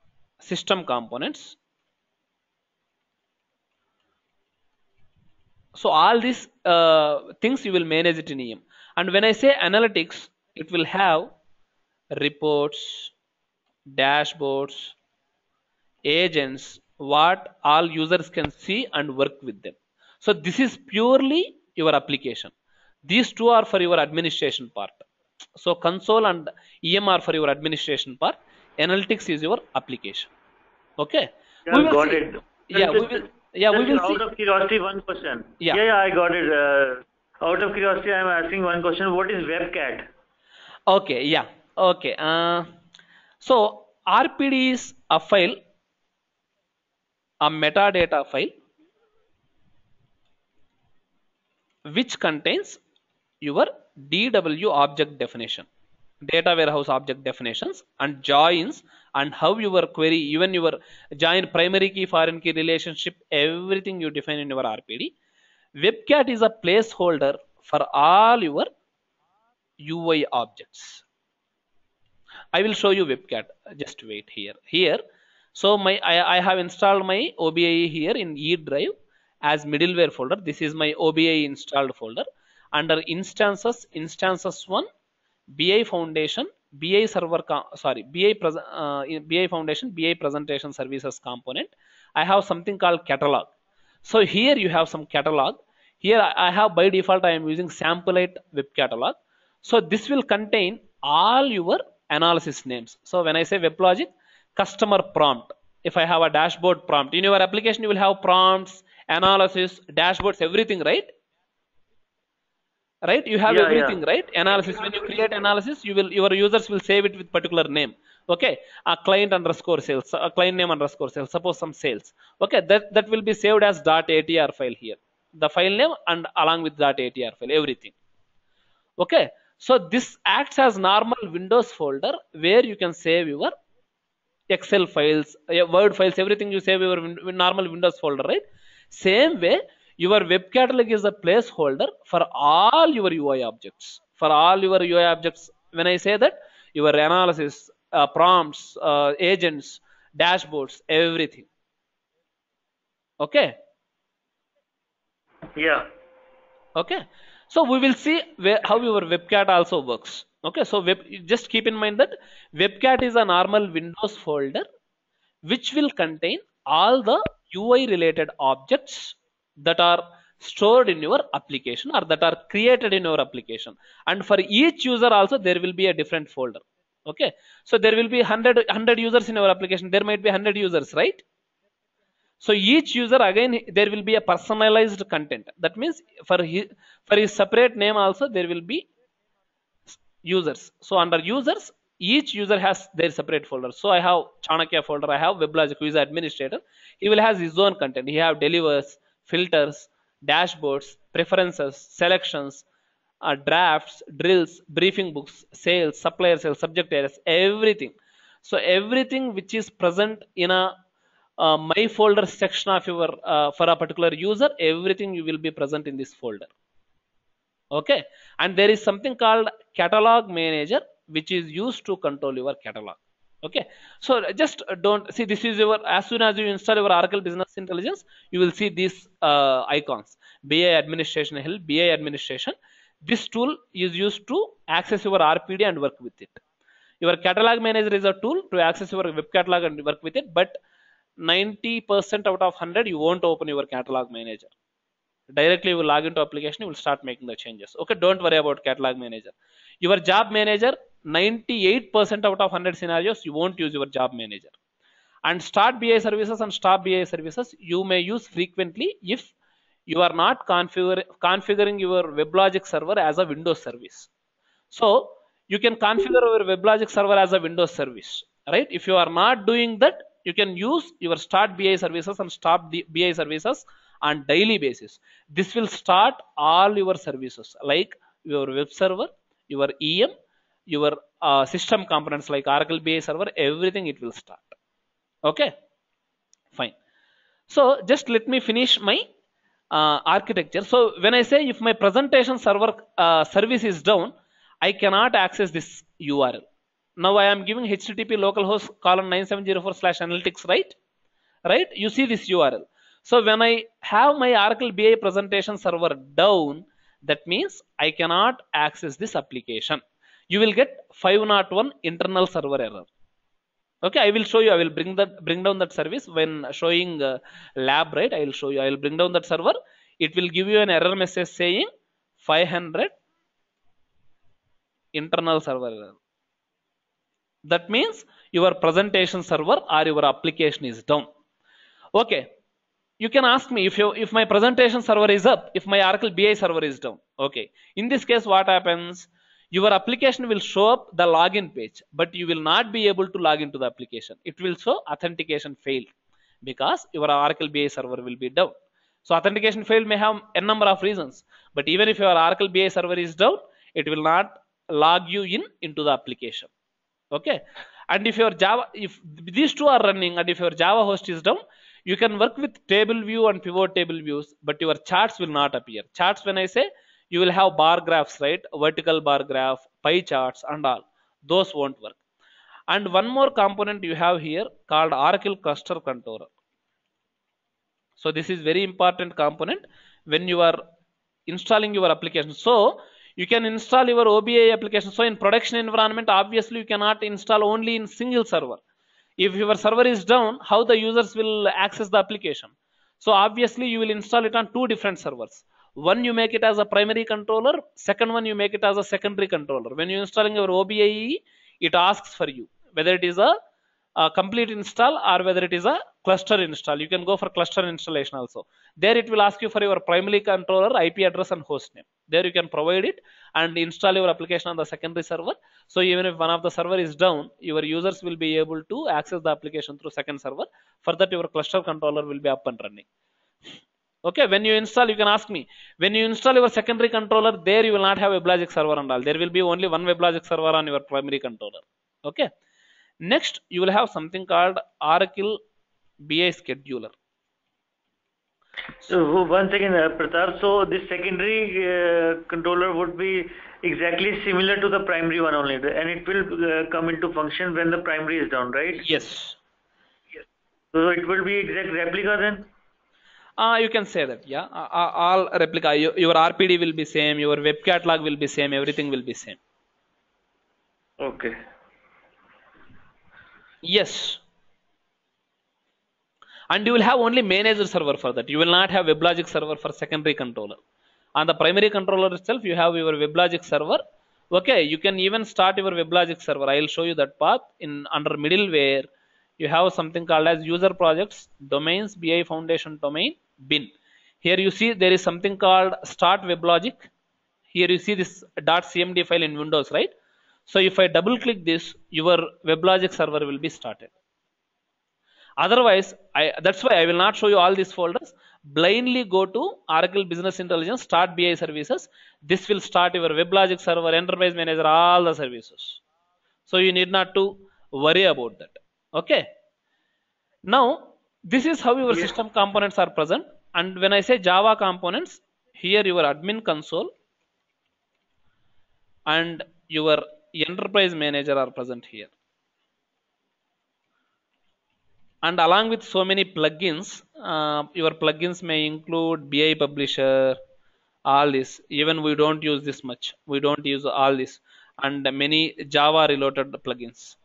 system components. So all these uh, things you will manage it in E M. And when I say analytics, it will have reports, dashboards, agents, what all users can see and work with them. So this is purely your application. These two are for your administration part. So console and E M are for your administration part. Analytics is your application. Okay. Yeah, We will got see. it. Yeah, we Just, will. Yeah, we just will out see. of curiosity, one question. Yeah. yeah, yeah, I got it. Uh, out of curiosity, I'm asking one question. What is WebCat? Okay. Yeah. Okay. Uh, so R P D is a file, a metadata file, which contains your D W object definition, data warehouse object definitions, and joins, and how your query, even your join primary key, foreign key relationship, everything you define in your R P D. WebCat is a placeholder for all your U I objects. I will show you WebCat. Just wait here. Here, so my I, I have installed my O B I here in E drive as middleware folder. This is my O B I installed folder. Under instances, instances one, B I Foundation, B I server, sorry, B I uh, B I Foundation, B I presentation services component. I have something called catalog. So here you have some catalog. Here I have by default I am using Sampleite web catalog. So this will contain all your analysis names. So when I say WebLogic, customer prompt. If I have a dashboard prompt in your application, you will have prompts, analysis, dashboards, everything, right? Right? You have Yeah, everything, yeah. right? Analysis. When you create analysis, you will your users will save it with particular name. Okay, a client underscore sales, a client name underscore sales. Suppose some sales. Okay, that that will be saved as .atr file here. The file name and along with .atr file, everything. Okay, so this acts as normal Windows folder where you can save your Excel files, Word files, everything you save your normal Windows folder, right? Same way, your web catalog is a placeholder for all your U I objects. For all your U I objects, when I say that, your analysis, uh, prompts, uh, agents, dashboards, everything. Okay. Yeah. Okay. So we will see where, how your WebCat also works. Okay. So web, just keep in mind that WebCat is a normal Windows folder which will contain all the U I related objects that are stored in your application or that are created in your application. And for each user also there will be a different folder. Okay. So there will be one hundred, one hundred users in your application. There might be one hundred users, right? So each user again there will be a personalized content. That means for his, for his separate name also there will be users. So under users, each user has their separate folder. So I have Chanakya folder, I have WebLogic who is the administrator. He will have his own content. He have delivers, filters, dashboards, preferences, selections, uh, drafts, drills, briefing books, sales, supplier sales, subject areas, everything. So everything which is present in a uh, my folder section of your uh, for a particular user, everything you will be present in this folder. Okay, and there is something called catalog manager which is used to control your catalog. Okay, so just don't see, this is your, as soon as you install your Oracle Business Intelligence, you will see these uh, icons: B I administration help, B I administration. This tool is used to access your R P D and work with it. Your catalog manager is a tool to access your web catalog and work with it, but ninety percent out of one hundred you won't open your catalog manager. Directly you will log into application, you will start making the changes. Okay, don't worry about catalog manager. Your job manager, ninety-eight percent out of one hundred scenarios you won't use your job manager. And start B I services and stop B I services you may use frequently if you are not configure, configuring your WebLogic server as a Windows service. So you can configure your WebLogic server as a Windows service, right? If you are not doing that, you can use your start B I services and stop the B I services on daily basis. This will start all your services like your web server, your E M, your uh, system components like Oracle B I server, everything it will start. Okay, fine. So just let me finish my uh, architecture. So when I say if my presentation server uh, service is down, I cannot access this U R L. Now I am giving H T T P localhost colon nine seven zero four slash analytics, right? Right? You see this U R L. So when I have my Oracle B I presentation server down, that means I cannot access this application. You will get five oh one internal server error. Okay, I will show you. I will bring that bring down that service when showing uh, lab, right? I will show you. I will bring down that server. It will give you an error message saying five hundred internal server error. That means your presentation server or your application is down. Okay, you can ask me if you if my presentation server is up, if my Oracle B I server is down. Okay, in this case what happens? Your application will show up the login page, but you will not be able to log into the application. It will show authentication failed because your Oracle B I server will be down. So authentication failed may have a number of reasons, but even if your Oracle B I server is down, it will not log you in into the application. Okay, and if your Java, if these two are running and if your Java host is down, you can work with table view and pivot table views, but your charts will not appear. Charts, when I say, you will have bar graphs, right? Vertical bar graph, pie charts and all. Those won't work. And one more component you have here called Oracle Cluster Controller. So this is very important component when you are installing your application. So you can install your O B I application. So in production environment, obviously you cannot install only in single server. If your server is down, how the users will access the application? So obviously you will install it on two different servers. One you make it as a primary controller, second one you make it as a secondary controller. When you installing your O B I E, it asks for you whether it is a, a complete install or whether it is a cluster install. You can go for cluster installation also. There it will ask you for your primary controller, I P address and host name. There you can provide it and install your application on the secondary server. So even if one of the server is down, your users will be able to access the application through second server. For that, your cluster controller will be up and running. Okay, when you install, you can ask me, when you install your secondary controller, there you will not have a WebLogic server and all. There will be only one WebLogic server on your primary controller. Okay. Next, you will have something called Oracle B I Scheduler. So one second, uh, Pratap. So this secondary uh, controller would be exactly similar to the primary one only, and it will uh, come into function when the primary is down, right? Yes. Yes. So it will be exact replica then? Uh, you can say that, yeah. Uh, all replica, your, your R P D will be same, your web catalog will be same, everything will be same. Okay. Yes. And you will have only manager server for that. You will not have WebLogic server for secondary controller. On the primary controller itself, you have your WebLogic server. Okay, you can even start your WebLogic server. I will show you that path. In under middleware, you have something called as user projects, domains, B I foundation domain, bin. Here you see there is something called start WebLogic. Here you see this .cmd file in Windows, right? So if I double click this, your WebLogic server will be started. Otherwise, I, that's why I will not show you all these folders. Blindly go to Oracle Business Intelligence, start B I services. This will start your WebLogic server, Enterprise Manager, all the services. So you need not to worry about that. Okay. Now, this is how your Yeah. system components are present. And when I say Java components, here your admin console and your Enterprise Manager are present here. And along with so many plugins, uh, your plugins may include B I Publisher, all this. Even we don't use this much. We don't use all this, and many Java related plugins.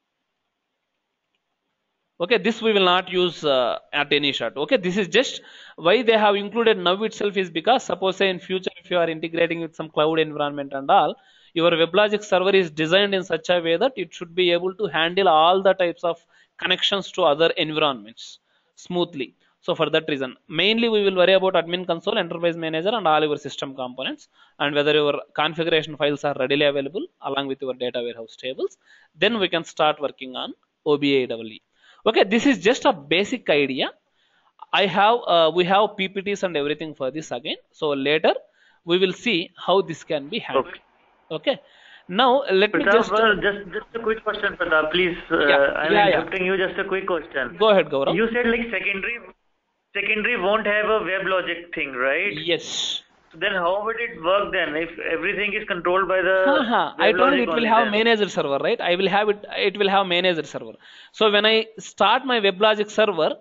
Okay, this we will not use uh, at any shot. Okay, this is just why they have included now itself is because suppose say in future if you are integrating with some cloud environment and all, your WebLogic server is designed in such a way that it should be able to handle all the types of connections to other environments smoothly. So for that reason, mainly we will worry about admin console, enterprise manager and all your system components and whether your configuration files are readily available along with your data warehouse tables. Then we can start working on O B I E E. Okay, this is just a basic idea. I have uh, we have P P Ts and everything for this again. So later we will see how this can be handled. Okay. Okay. Now let Pratap, me just well, just just a quick question, Pratap, please. Uh, Yeah, I'm yeah, yeah. interrupting you. Just a quick question. go ahead, Gaurav. You said like secondary secondary won't have a WebLogic thing, right? Yes. So then how would it work then if everything is controlled by the Uh-huh. I told you WebLogic it will only have then? manager server, right? I will have it. It will have manager server. So when I start my WebLogic server,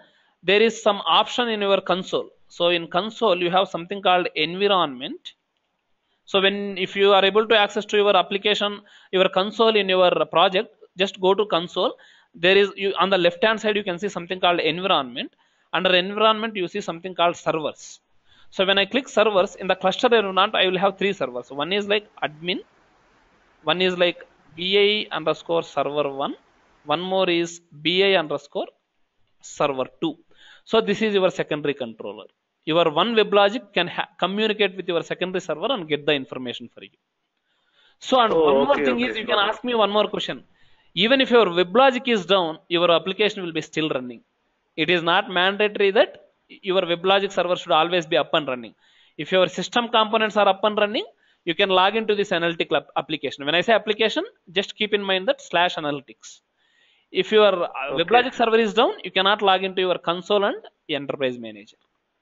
there is some option in your console. So in console, you have something called environment. So when, if you are able to access to your application, your console in your project, just go to console. There is, you on the left hand side, you can see something called environment. Under environment, you see something called servers. So when I click servers in the cluster environment, I will have three servers. One is like admin, one is like B I underscore server one, one more is B I underscore server two. So this is your secondary controller. Your one WebLogic can communicate with your secondary server and get the information for you. So, and Oh, one more okay, thing okay, is, you can got it. ask me one more question. Even if your WebLogic is down, your application will be still running. It is not mandatory that your WebLogic server should always be up and running. If your system components are up and running, you can log into this analytical application. When I say application, just keep in mind that slash analytics. If your Okay. WebLogic server is down, you cannot log into your console and enterprise manager.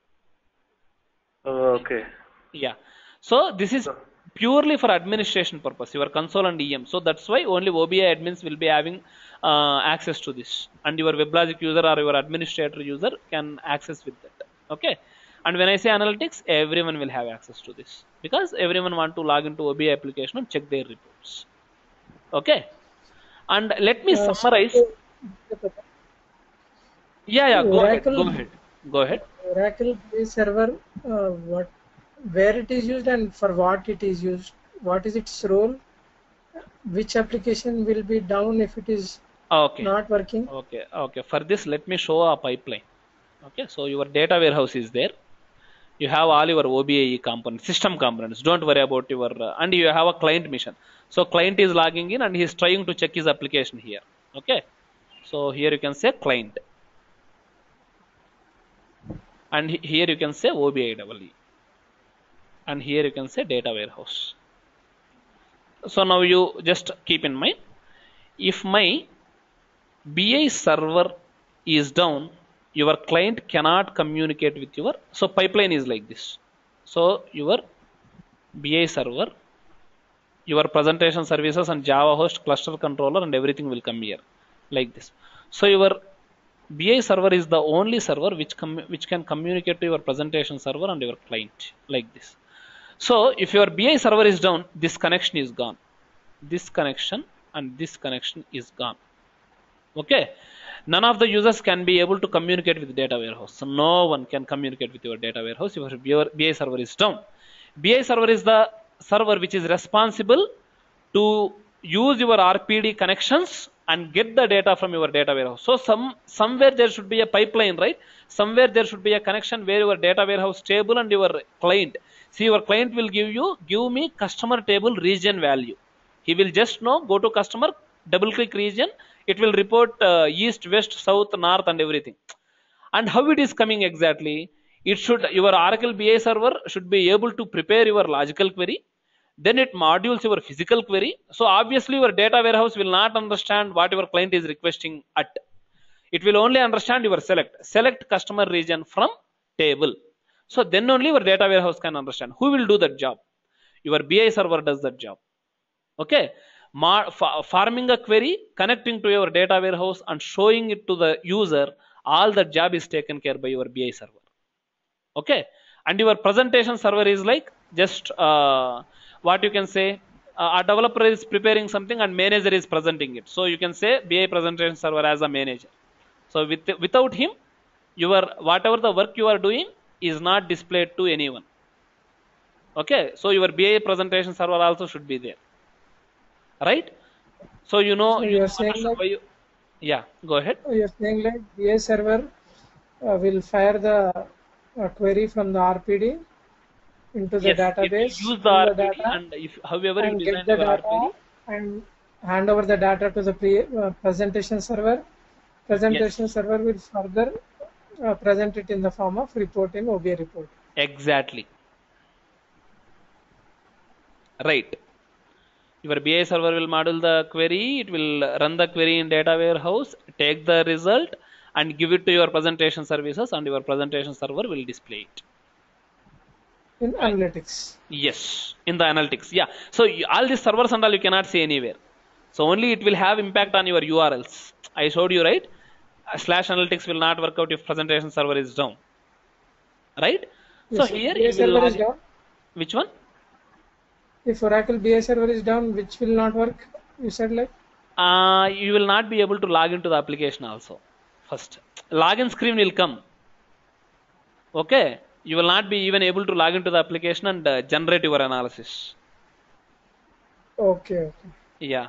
Oh, okay. Yeah. So this is So, purely for administration purpose, your console and E M. So that's why only O B I admins will be having uh, access to this, and your WebLogic user or your administrator user can access with that. Okay. And when I say analytics, everyone will have access to this, because everyone want to log into O B I application and check their reports. Okay. And let me Uh, summarize. so, Yeah, yeah. Go ahead. Oracle, Go ahead. Go ahead. Oracle B I server, uh, what, where it is used and for what it is used, what is its role, which application will be down if it is Okay. not working. Okay. Okay. For this, let me show a pipeline. Okay. So your data warehouse is there. You have all your O B I E components, system components. Don't worry about your, uh, and you have a client mission. So client is logging in and he is trying to check his application here. Okay. So here you can say client. And he- here you can say O B I E E. And here you can say data warehouse. So now you just keep in mind, if my B I server is down, your client cannot communicate with your, so pipeline is like this. So your B I server, your presentation services and Java host, cluster controller, and everything will come here like this. So your B I server is the only server which com which can communicate to your presentation server and your client like this. So if your B I server is down, this connection is gone. This connection and this connection is gone. Okay. None of the users can be able to communicate with the data warehouse. So no one can communicate with your data warehouse if your B I server is down. B I server is the server which is responsible to use your R P D connections and get the data from your data warehouse. So some somewhere there should be a pipeline, right? Somewhere there should be a connection where your data warehouse table and your client. See, your client will give you, give me customer table region value. He will just know, go to customer, double click region. It will report uh, east, west, south, north, and everything. And how it is coming exactly? It should, your Oracle B I server should be able to prepare your logical query. Then it modules your physical query. So obviously your data warehouse will not understand what your client is requesting at. It will only understand your select. Select customer region from table. So then only your data warehouse can understand. Who will do that job? Your B I server does that job. Okay. Farming a query, connecting to your data warehouse and showing it to the user, all that job is taken care by your B I server. Okay. And your presentation server is like just uh, what you can say, uh, a developer is preparing something and manager is presenting it. So you can say B I presentation server as a manager. So with, without him, your whatever the work you are doing is not displayed to anyone. Okay. So your B I presentation server also should be there. Right? So you know, So you you're saying like, you, yeah, go ahead. you're saying like B I server uh, will fire the uh, query from the R P D into the Yes, database, it will use the pull R the P D, data, and if however you and design get the your data R P D, and hand over the data to the pre, uh, presentation server. Presentation yes, server will further uh, present it in the form of report in O B I report. exactly. Right. Your B I server will model the query, it will run the query in data warehouse, take the result and give it to your presentation services, and your presentation server will display it. In Right. analytics. Yes, in the analytics. Yeah. So you, all these servers and all you cannot see anywhere. So only it will have impact on your U R Ls. I showed you, right? slash analytics will not work out if presentation server is down, right? Yes, So sir. here B I you will server log is in. down. Which one? If Oracle B I server is down, which will not work, you said like? Uh, you will not be able to log into the application also. First, login screen will come. Okay, you will not be even able to log into the application and uh, generate your analysis. Okay, okay. Yeah.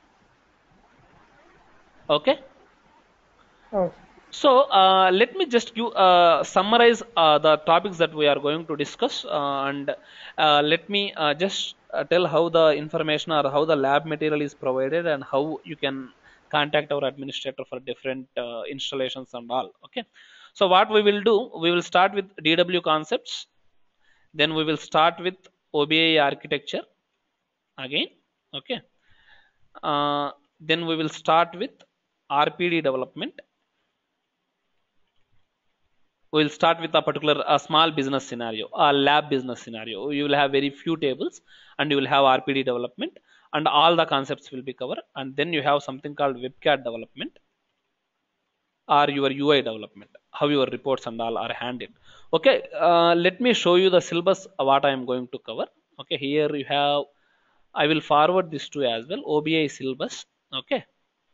Okay. Okay. So uh, let me just give, uh, summarize uh, the topics that we are going to discuss, uh, and uh, let me uh, just uh, tell how the information or how the lab material is provided and how you can contact our administrator for different uh, installations and all. Okay. So what we will do, we will start with D W concepts, then we will start with O B A architecture again. Okay. Uh, then we will start with R P D development. We'll start with a particular a small business scenario, a lab business scenario. You will have very few tables and you will have R P D development and all the concepts will be covered. And then you have something called WebCAD development or your U I development, how your reports and all are handled. Okay, uh, let me show you the syllabus what I am going to cover. Okay, here you have, I will forward this to as well, O B I syllabus. Okay.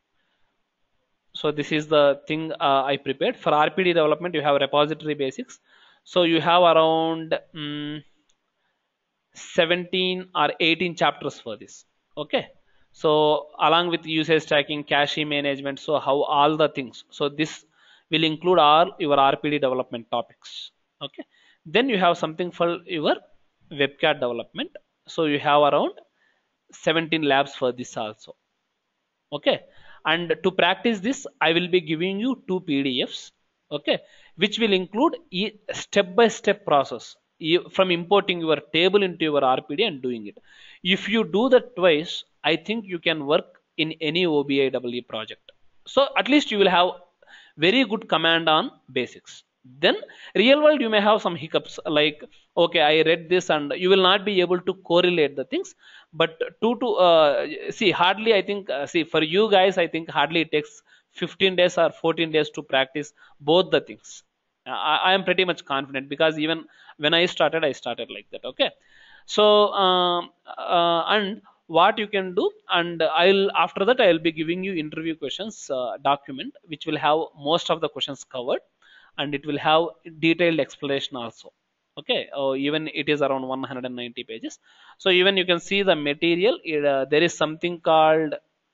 So this is the thing uh, I prepared for R P D development. You have repository basics. So you have around um, seventeen or eighteen chapters for this. Okay. So along with usage tracking, cache management, so how all the things. So this will include all your R P D development topics. Okay. Then you have something for your WebCAD development. So you have around seventeen labs for this also. Okay, and to practice this I will be giving you two P D Fs, okay, which will include a step by step process from importing your table into your R P D and doing it. If you do that twice, I think you can work in any O B I E E project. So at least you will have very good command on basics. Then real world you may have some hiccups like, okay, I read this and you will not be able to correlate the things. But two to uh, see hardly I think uh, see for you guys I think hardly it takes fifteen days or fourteen days to practice both the things. Uh, I, I am pretty much confident because even when I started I started like that. Okay, so um, uh, and what you can do, and I'll after that I'll be giving you interview questions uh, document which will have most of the questions covered and it will have detailed explanation also. Okay, uh, even it is around one hundred ninety pages. So even you can see the material, it, uh, there is something called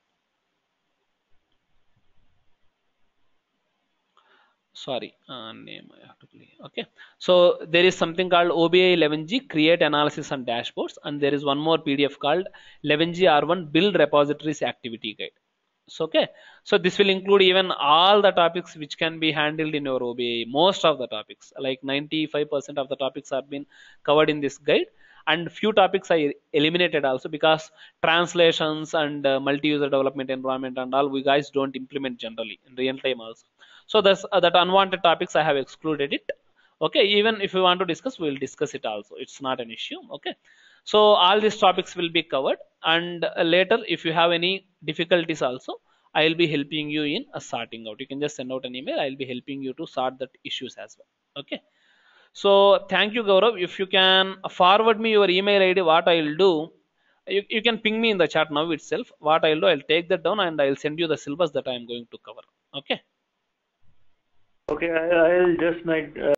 sorry uh, name I have to play. Okay, so there is something called O B I eleven G create analysis and dashboards, and there is one more P D F called eleven G R one build repositories activity guide. So okay, so this will include even all the topics which can be handled in your O B I. Most of the topics, like ninety-five percent of the topics have been covered in this guide, and few topics I eliminated also because translations and uh, multi-user development environment and all we guys don't implement generally in real time also. So that's uh, that unwanted topics I have excluded it. Okay, even if you want to discuss, we will discuss it also. It's not an issue. Okay, so all these topics will be covered, and uh, later if you have any difficulties also, I will be helping you in uh, sorting out. You can just send out an email. I will be helping you to sort that issues as well. Okay. So thank you, Gaurav. If you can forward me your email I D, what I will do, you, you can ping me in the chat now itself. What I'll do, I'll take that down and I'll send you the syllabus that I am going to cover. Okay. Okay, I, I'll just like uh,